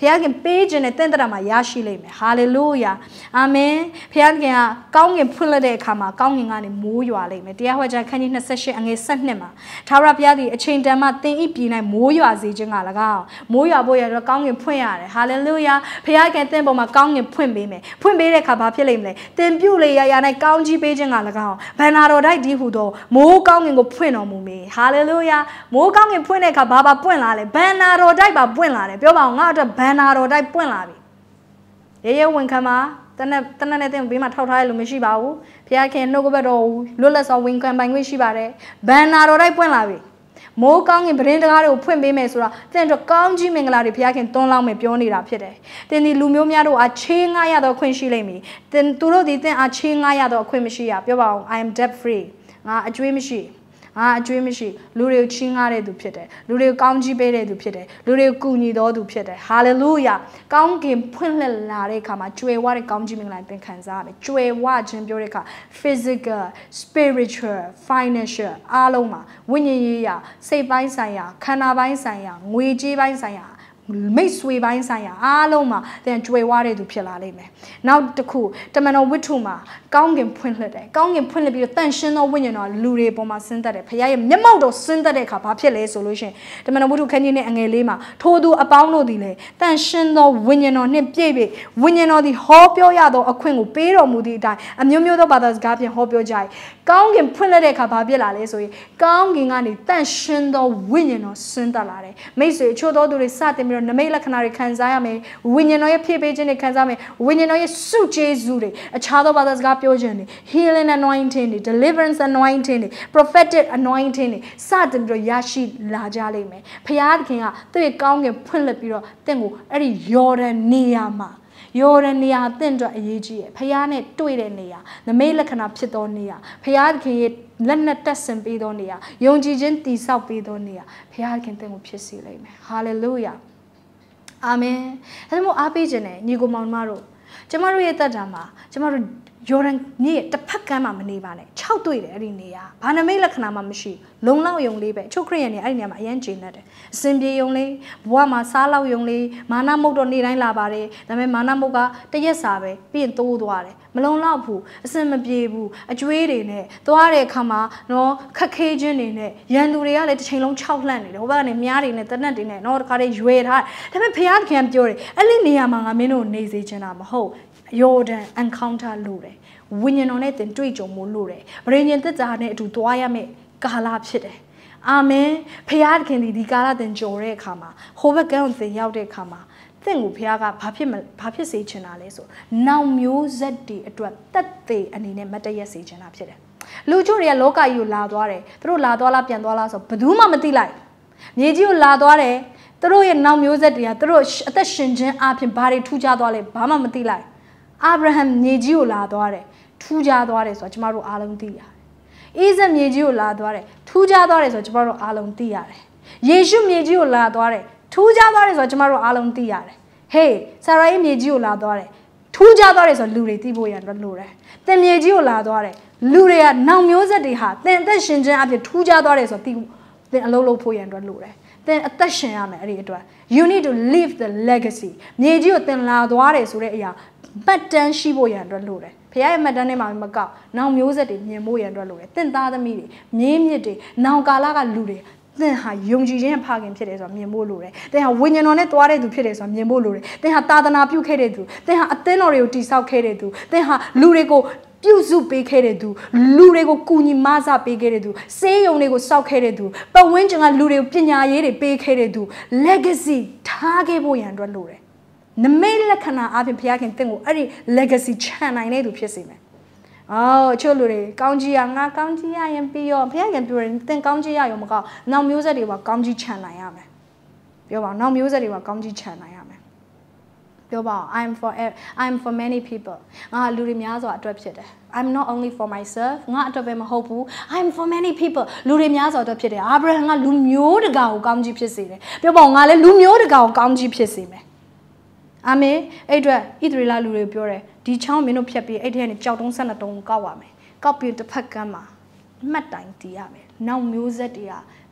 ဖခင်ပေးခြင်းနဲ့တင့်တရာမှာရရှိလိမ့်မယ်ဟာလေလုယာအာမင်ဖခင်ကကောင်းကင်ဖွင့်လိုက်တဲ့အခါမှာကောင်းကင်ကနေမိုးရွာလိမ့်မယ်တရားဟောကြားခန်းကြီးနှစ်၈အငယ်၁၂မှာထာဝရဘုရားသည်အချိန်တန်မှသင်ဤပြည်၌မိုးရွာစေခြင်းက၎င်းမိုးရွာဖို့ရတော့ကောင်းကင်ဖွင့်ရတယ်ဟာလေလုယာဖခင်ကတင့်ပေါ်မှာကောင်းကင်ဖွင့်ပေးမယ်ဖွင့်ပေးတဲ့အခါဘာဖြစ်လိမ့်မလဲသင်ပြုလေရာရာ၌ကောင်းကြီးပေးခြင်းက၎င်းဘန္နာတော်တိုက်ဒီဟုသောမိုးကောင်းကင်ကိုဖွင့်တော်မူမည်ဟာလေလုယာမိုးကောင်းကင်ဖွင့်တဲ့အခါဘာဘာပွင့်လာလဲဘန္နာတော်တိုက်ပါပွင့်လာတယ်ပြောပါအောင်ငါအတွက်ဘန္နာတော်တိုက်ပွင့်လာပြီရေရေဝင်ခံမှာတနက်တနက်နဲ့တင်ဘေးမှာထောက်ထားရလို့မရှိပါဘူးဖခင်နှုတ်ကပတ်တော်လွတ်လပ်စွာဝင်ခံပိုင်ခွင့်ရှိပါတယ်ဘန္နာတော်တိုက်ပွင့်လာပြီမိုးကောင်းကင်ပရင်းတကားတွေကိုဖွင့်ပေးမယ်ဆိုတာတင့်တော့ကောင်းကြီးမင်္ဂလာတွေဘုရားခင်တွန်းလောင်းမယ်ပြောနေတာဖြစ်တယ်။တင်ဒီလူမျိုးများတို့အားချေးငှားရတော့ခွင့်ရှိလိမ့်မည်။တင်သူတို့ဒီတင့်အားချေးငှားရတော့အခွင့်မရှိရပြောပါအောင် I am debt free ငါအကျွေးမရှိငါအကျွေးမရှိလူတွေကိုချီးငှားတဲ့သူဖြစ်တယ်လူတွေကိုကောင်းကြီးပေးတဲ့သူဖြစ်တယ်လူတွေကိုကူညီတော်သူဖြစ်တယ် hallelujah ကောင်းကင်ဖွင့်လှစ်လာတဲ့အခါမှာကြွယ်ဝတဲ့ကောင်းကြီးမင်္ဂလာသင်ခံစားရမယ်ကြွယ်ဝခြင်းပြောတဲ့အခါ physical spiritual financial အားလုံးမှာဝိညာဉ်ရေးရာစိတ်ပိုင်းဆိုင်ရာခန္ဓာပိုင်းဆိုင်ရာငွေကြေးပိုင်းဆိုင်ရာမိတ်ဆွေပိုင်းဆိုင်ရာအားလုံးမှာသင်ကြွယ်ဝတဲ့သူဖြစ်လာလိမ့်မယ်။နောက်တစ်ခုတမန်တော်ဝိတ္ထုမှာကောင်းကင်ဖွင့်လှစ်တယ်။ကောင်းကင်ဖွင့်လှစ်ပြီးတော့တန်ရှင်းသောဝိညာဉ်တော်လူတွေပေါ်မှာဆင်းသက်တယ်။ဖခင်ရဲ့မျက်မှောက်တော်ဆင်းသက်တဲ့အခါဘာဖြစ်လဲဆိုလို့ရှိရင်တမန်တော်ဝိတ္ထုခန်းကြီးနဲ့အငယ်လေးမှာထိုသူအပေါင်းတို့သည်လည်းတန်ရှင်းသောဝိညာဉ်တော်နှင့်ပြည့်ပြည့်ဝိညာဉ်တော်သည်ဟောပြောရသောအခွင့်ကိုပေးတော်မူသည့်အတိုင်းအမျိုးမျိုးသောဘာသာစကားဖြင့်ဟောပြောကြ၏။ကောင်းကင်ဖွင့်လှစ်တဲ့အခါဘာဖြစ်လာလဲဆိုရင်ကောင်းကင်ကနေတန်ရှင်းသောဝိညာဉ်တော်ဆင်းသက်လာတယ်။မိတ်ဆွေချို့သောသူတွေစတင်ပြီးတော့နမိတ်လက္ခဏာတွေခံစားရမယ်ဝိညာဉ်တော်ရဲ့ဖြည့်ပေးခြင်းတွေခံစားမယ်ဝိညာဉ်တော်ရဲ့စုကျေးဇူးတွေအခြားသောဘာသာစကားပြောခြင်းတွေ healing anointing တွေ deliverance anointing တွေ prophetic anointing တွေစတင်ပြီးတော့ရရှိလာကြလိမ့်မယ်ဖခင်ကသူ့ရဲ့ကောင်းကင်ဖွင့်လှစ်ပြီးတော့တင့်ကိုအဲ့ဒီယော်ဒန်နေရာမှာယော်ဒန်နေရာတင့်အတွက်အရေးကြီးရယ်ဖခင်နဲ့တွေ့တဲ့နေရာနမိတ်လက္ခဏာဖြစ်သောနေရာဖခင်ရဲ့လက်နဲ့တက်ဆင်ပေးသောနေရာယုံကြည်ခြင်းတည်ဆောက်ပေးသောနေရာဖခင်တင့်ကိုဖြစ်စေလိမ့်မယ် hallelujahအာမင်အဲဒါမို့အားပေးခြင်းနဲ့ညီကိုမောင်မတို့ကျမတို့ရဲ့တက်တာမှာကျမတို့ယော်ဒန်မြစ်တစ်ဖက်ကမ်းမှာမနေပါနဲ့၆တွေ့တယ်အဲ့ဒီနေရာဘာနမိတ်လက္ခဏာမှမရှိလုံလောက်ယုံလေးပဲချုပ်ခရစ်ယာန်နေအဲ့ဒီနေရာမှာအရင်ကျင်းတတ်တယ်အစင်ပြေယုံလေးဘဝမှာစားလောက်ယုံလေးမာနမုတ်တော့နေတိုင်းလာပါတယ်ဒါပေမဲ့မာနမုတ်ကတရက်စာပဲပြီးရင်တိုးသွားတယ်မလုံလောက်ဘူးအစင်မပြေဘူးအကျွေးတွေနဲ့သွားတဲ့အခါမှာနော်ခက်ခဲခြင်းတွေနဲ့ရန်သူတွေကလည်းတစ်ချိန်လုံးခြောက်လှန့်နေတယ်ဟိုဘက်ကနေမြားတွေနဲ့တနက်တွေနဲ့နော်တခါတည်းရွေထားဒါပေမဲ့ဖခင်ပြောတယ်အဲ့ဒီနေရာမှာငါမင်းတို့နေစေချင်တာမဟုတ်ယော်ဒန် encounter လို့တယ်ဝိညာဉ်တော်နဲ့တင်တွေ့ကြုံမှုလို့တယ်ဗြိဉ္ဉ်သက်သာနဲ့အတူသွားရမယ်ကာလဖြစ်တယ်အာမင်ဖခင်ဒီဒီကာလတင်ကြော်တဲ့အခါမှာဟိုဘက်ကန်းတင်ရောက်တဲ့အခါမှာသင်ကိုဖခင်ကဘာဖြစ်ဘာဖြစ်စေချင်တာလဲဆိုနောင်မျိုးဆက်တွေအတွက်တက်သေးအနေနဲ့မတည့်ရစေချင်တာဖြစ်တယ်လူချို့တွေကလောကကြီးကိုလာသွားတယ်သူတို့လာသွားလားပြန်သွားလားဆိုဘယ်သူမှမသိလိုက်မြေကြီးကိုလာသွားတယ်သူတို့ရဲ့နောင်မျိုးဆက်တွေကသူတို့အသက်ရှင်ခြင်းအပြင်ဘာတွေထူးခြားသွားလဲဘာမှမသိလိုက်အာဗြဟံမြေကြီးကိုလာသွားတယ်ထူးခြားသွားတယ်ဆိုတော့ကျမတို့အားလုံးသိရတယ်။အိဇက်မြေကြီးကိုလာသွားတယ်ထူးခြားသွားတယ်ဆိုတော့ကျမတို့အားလုံးသိရတယ်။ယေရှုမြေကြီးကိုလာသွားတယ်ထူးခြားသွားတယ်ဆိုတော့ကျမတို့အားလုံးသိရတယ်။ဟေးဆာရာရဲ့မြေကြီးကိုလာသွားတယ်ထူးခြားသွားတယ်ဆိုတော့လူတွေသိဖို့ရန်လိုတယ်။သင်မြေကြီးကိုလာသွားတယ်လူတွေကနောင်မျိုးဆက်တွေဟာသင်အသက်ရှင်ခြင်းအပြင်ထူးခြားသွားတယ်ဆိုတော့သိသင်အလုပ်လုပ်ဖို့ရန်လိုတယ်။သင်အသက်ရှင်ရမယ်အဲ့ဒီအတွက် you need to live the legacy မြေကြီးကိုသင်လာသွားတယ်ဆိုတဲ့အရာမှတ်တမ်းရှိဖို့ရန်အတွက်လိုတယ်ဖခင်ရဲ့မှတ်တမ်းထဲမှာမကောက်နောင်မျိုးဆက်တွေမြင်ဖို့ရန်အတွက်လိုတယ်တင့်သားသမီးတွေမြင်းမြစ်တွေနောင်ကာလကလူတွေသင်ဟာယုံကြည်ခြင်းဖခင်ဖြစ်တယ်ဆိုတာမြင်ဖို့လိုတယ်သင်ဟာဝိညာဉ်တော်နဲ့သွားတဲ့သူဖြစ်တယ်ဆိုတာမြင်ဖို့လိုတယ်သင်ဟာသာသနာပြုခဲ့တဲ့သူသင်ဟာအသင်းတော်တွေကိုတည်ဆောက်ခဲ့တဲ့သူသင်ဟာလူတွေကိုပြုစုပေးခဲ့တဲ့သူလူတွေကိုကူညီမဆပေးခဲ့တဲ့သူစေယုံတွေကိုစောက်ခဲ့တဲ့သူပတ်ဝန်းကျင်ကလူတွေကိုပညာရေးတွေပေးခဲ့တဲ့သူ legacy ထားခဲ့ဖို့ရန်အတွက်လိုတယ်နမိတ်လက္ခဏာအပြင်ဘုရားခင်တင့်ကိုအဲ့ဒီ legacy ချန်နိုင်တဲ့သူဖြစ်စေမယ်။အော်ချို့လူတွေကောင်းကြီးရငါကောင်းကြီးရရင်ပြီးရောဘုရားခင်ပြောရင်တင့်ကောင်းကြီးရရောမကောက်နောက်မျိုးဆက်တွေကကောင်းကြီးချန်နိုင်ရမယ်။ပြောပါဦးနောက်မျိုးဆက်တွေကကောင်းကြီးချန်နိုင်ရမယ်။ပြောပါဦး I'm for I'm for many people ငါလူတွေများစွာအတွက်ဖြစ်တယ်။ I'm not only for myself ငါအတွက်ပဲမဟုတ်ဘူး I'm for many people လူတွေများစွာအတွက်ဖြစ်တယ်။အာဗြဟံကလူမျိုးတကာကိုကောင်းကြီးဖြစ်စေတယ်။ပြောပါဦးငါလည်းလူမျိုးတကာကိုကောင်းကြီးဖြစ်စေမယ်။အာမင်အဲ့အတွက်ဣသရေလလူတွေပြောတယ်ဒီချောင်းမင်းတို့ဖြတ်ပြီးအဲ့ထဲကနေကြောက်တုံးဆက်နှစ်တုံးကောက်ရမယ်ကောက်ပြီးတစ်ဖက်ကမ်းမှာမှတ်တိုင်တည်ရမယ်နောက်မျိုးဆက်တွေက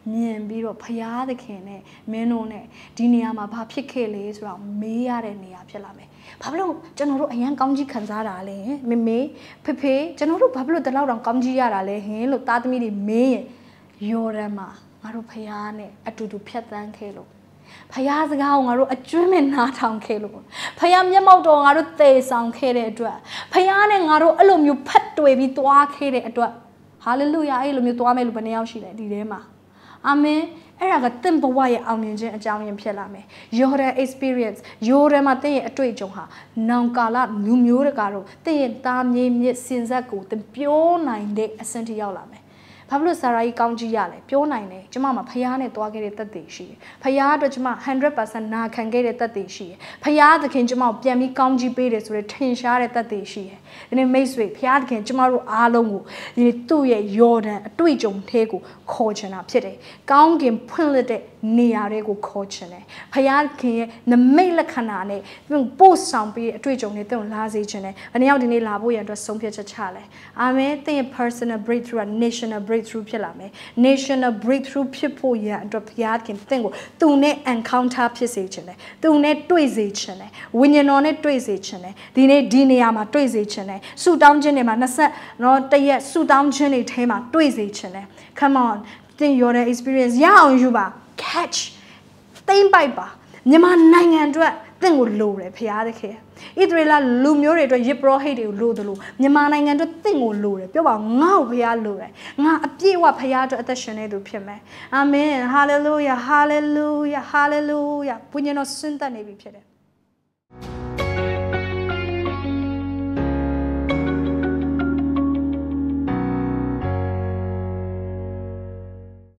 မြင်ပြီးတော့ဖယားသခင်နဲ့မင်းတို့နဲ့ဒီနေရာမှာဘာဖြစ်ခဲ့လဲဆိုတော့မေးရတဲ့နေရာဖြစ်လာမယ်ဘာဖြစ်လို့ကျွန်တော်တို့အရန်ကောင်းကြီးခံစားတာလဲမေမေဖေဖေကျွန်တော်တို့ဘာဖြစ်လို့တလောက်တောင်ကောင်းကြီးရတာလဲဟင်လို့သားသမီးတွေမေးရင်ယော်ဒန်မှာငါတို့ဖယားနဲ့အတူတူဖြတ်သန်းခဲ့လို့ဖယားစကားကိုငါတို့အကျွမ်းမဲ့နားထောင်ခဲ့လို့ဖယားမျက်မှောက်တော်ငါတို့သေဆောင်ခဲ့တဲ့အတွက်ဖယားနဲ့ငါတို့အဲ့လိုမျိုးဖတ်တွေ့ပြီးသွားခဲ့တဲ့အတွက်ဟာလေလုယာအဲ့လိုမျိုးသွားမယ်လို့ဘယ်နှယောက်ရှိလဲဒီထဲမှာအာမင်အဲ့ဒါကတင့်ဘဝရဲ့အောင်မြင်ခြင်းအကြောင်းရင်းဖြစ်လာမယ် Jordan experience Jordan မှာတင့်ရဲ့အတွေ့အကြုံဟာနောင်ကာလလူမျိုးတကာတို့တင့်ရဲ့သားမြေမြစ်စင်ဆက်ကိုတင်ပြောနိုင်တဲ့အဆင့်ထိရောက်လာမယ်ဘာဖြစ်လို့ဆာရာကြီးကောင်းကြီးရလဲပြောနိုင်တယ်ကျမမှာဖယားနဲ့တွားခဲ့တဲ့သက်သေရှိတယ်ဖယားအတွက်ကျမ one hundred percent နာခံခဲ့တဲ့သက်သေရှိတယ်ဖယားသခင်ကျမကိုပြန်ပြီးကောင်းကြီးပေးတယ်ဆိုတဲ့ထင်ရှားတဲ့သက်သေရှိတယ်ဒီနေ့မိတ်ဆွေဖယားသခင်ကျမတို့အားလုံးကိုဒီသူ့ရဲ့ယော်ဒန်အတွေ့အကြုံထဲကိုခေါ်ချင်တာဖြစ်တယ်ကောင်းကင်ဖွင့်လှစ်တဲ့နေရာတွေကိုခေါ်ချင်တယ်ဖယားသခင်ရဲ့နမိတ်လက္ခဏာနဲ့ပို့ဆောင်ပြီးအတွေ့အကြုံတွေတင်လာစေချင်တယ်ဘယ်နှယောက်ဒီနေ့လာဖို့ရန်အတွက်ဆုံးဖြတ်ချက်ချလဲအာမင်သင်ရဲ့ personal breakthrough က national breakthrough ဖြစ်လာမယ် national breakthrough ဖြစ်ဖို့ရန်အတွက်ဘုရားခင်သင်ကိုသူနဲ့ encounter ဖြစ်စေချင်တယ်သူနဲ့တွေ့စေချင်တယ်ဝိညာဉ်တော်နဲ့တွေ့စေချင်တယ်ဒီနေ့ဒီနေရာမှာတွေ့စေချင်တယ်ဆူတောင်းခြင်းတွေမှာနှစ်ဆက်နော်တရက်ဆူတောင်းခြင်းတွေထဲမှာတွေ့စေချင်တယ် come on သင် your experience ရအောင်ယူပါ catch သိမ့်ပိုက်ပါမြန်မာနိုင်ငံအတွက်သင်ကိုလိုတယ်ဘုရားသခင်ဣသရေလလူမျိုးတွေအတွက်ယစ်ပရောဟိတ်တွေကိုလိုတယ်လို့မြန်မာနိုင်ငံအတွက်သင်ကိုလိုတယ်ပြောပါငါ့ကိုဘုရားလိုတယ်ငါအပြည့်အဝဘုရားအတွက်အသက်ရှင်နေသူဖြစ်မယ်အာမင်ဟာလေလုယာဟာလေလုယာဟာလေလုယာဘုရားတော်ဆင်းသက်နေပြီဖြစ်တယ်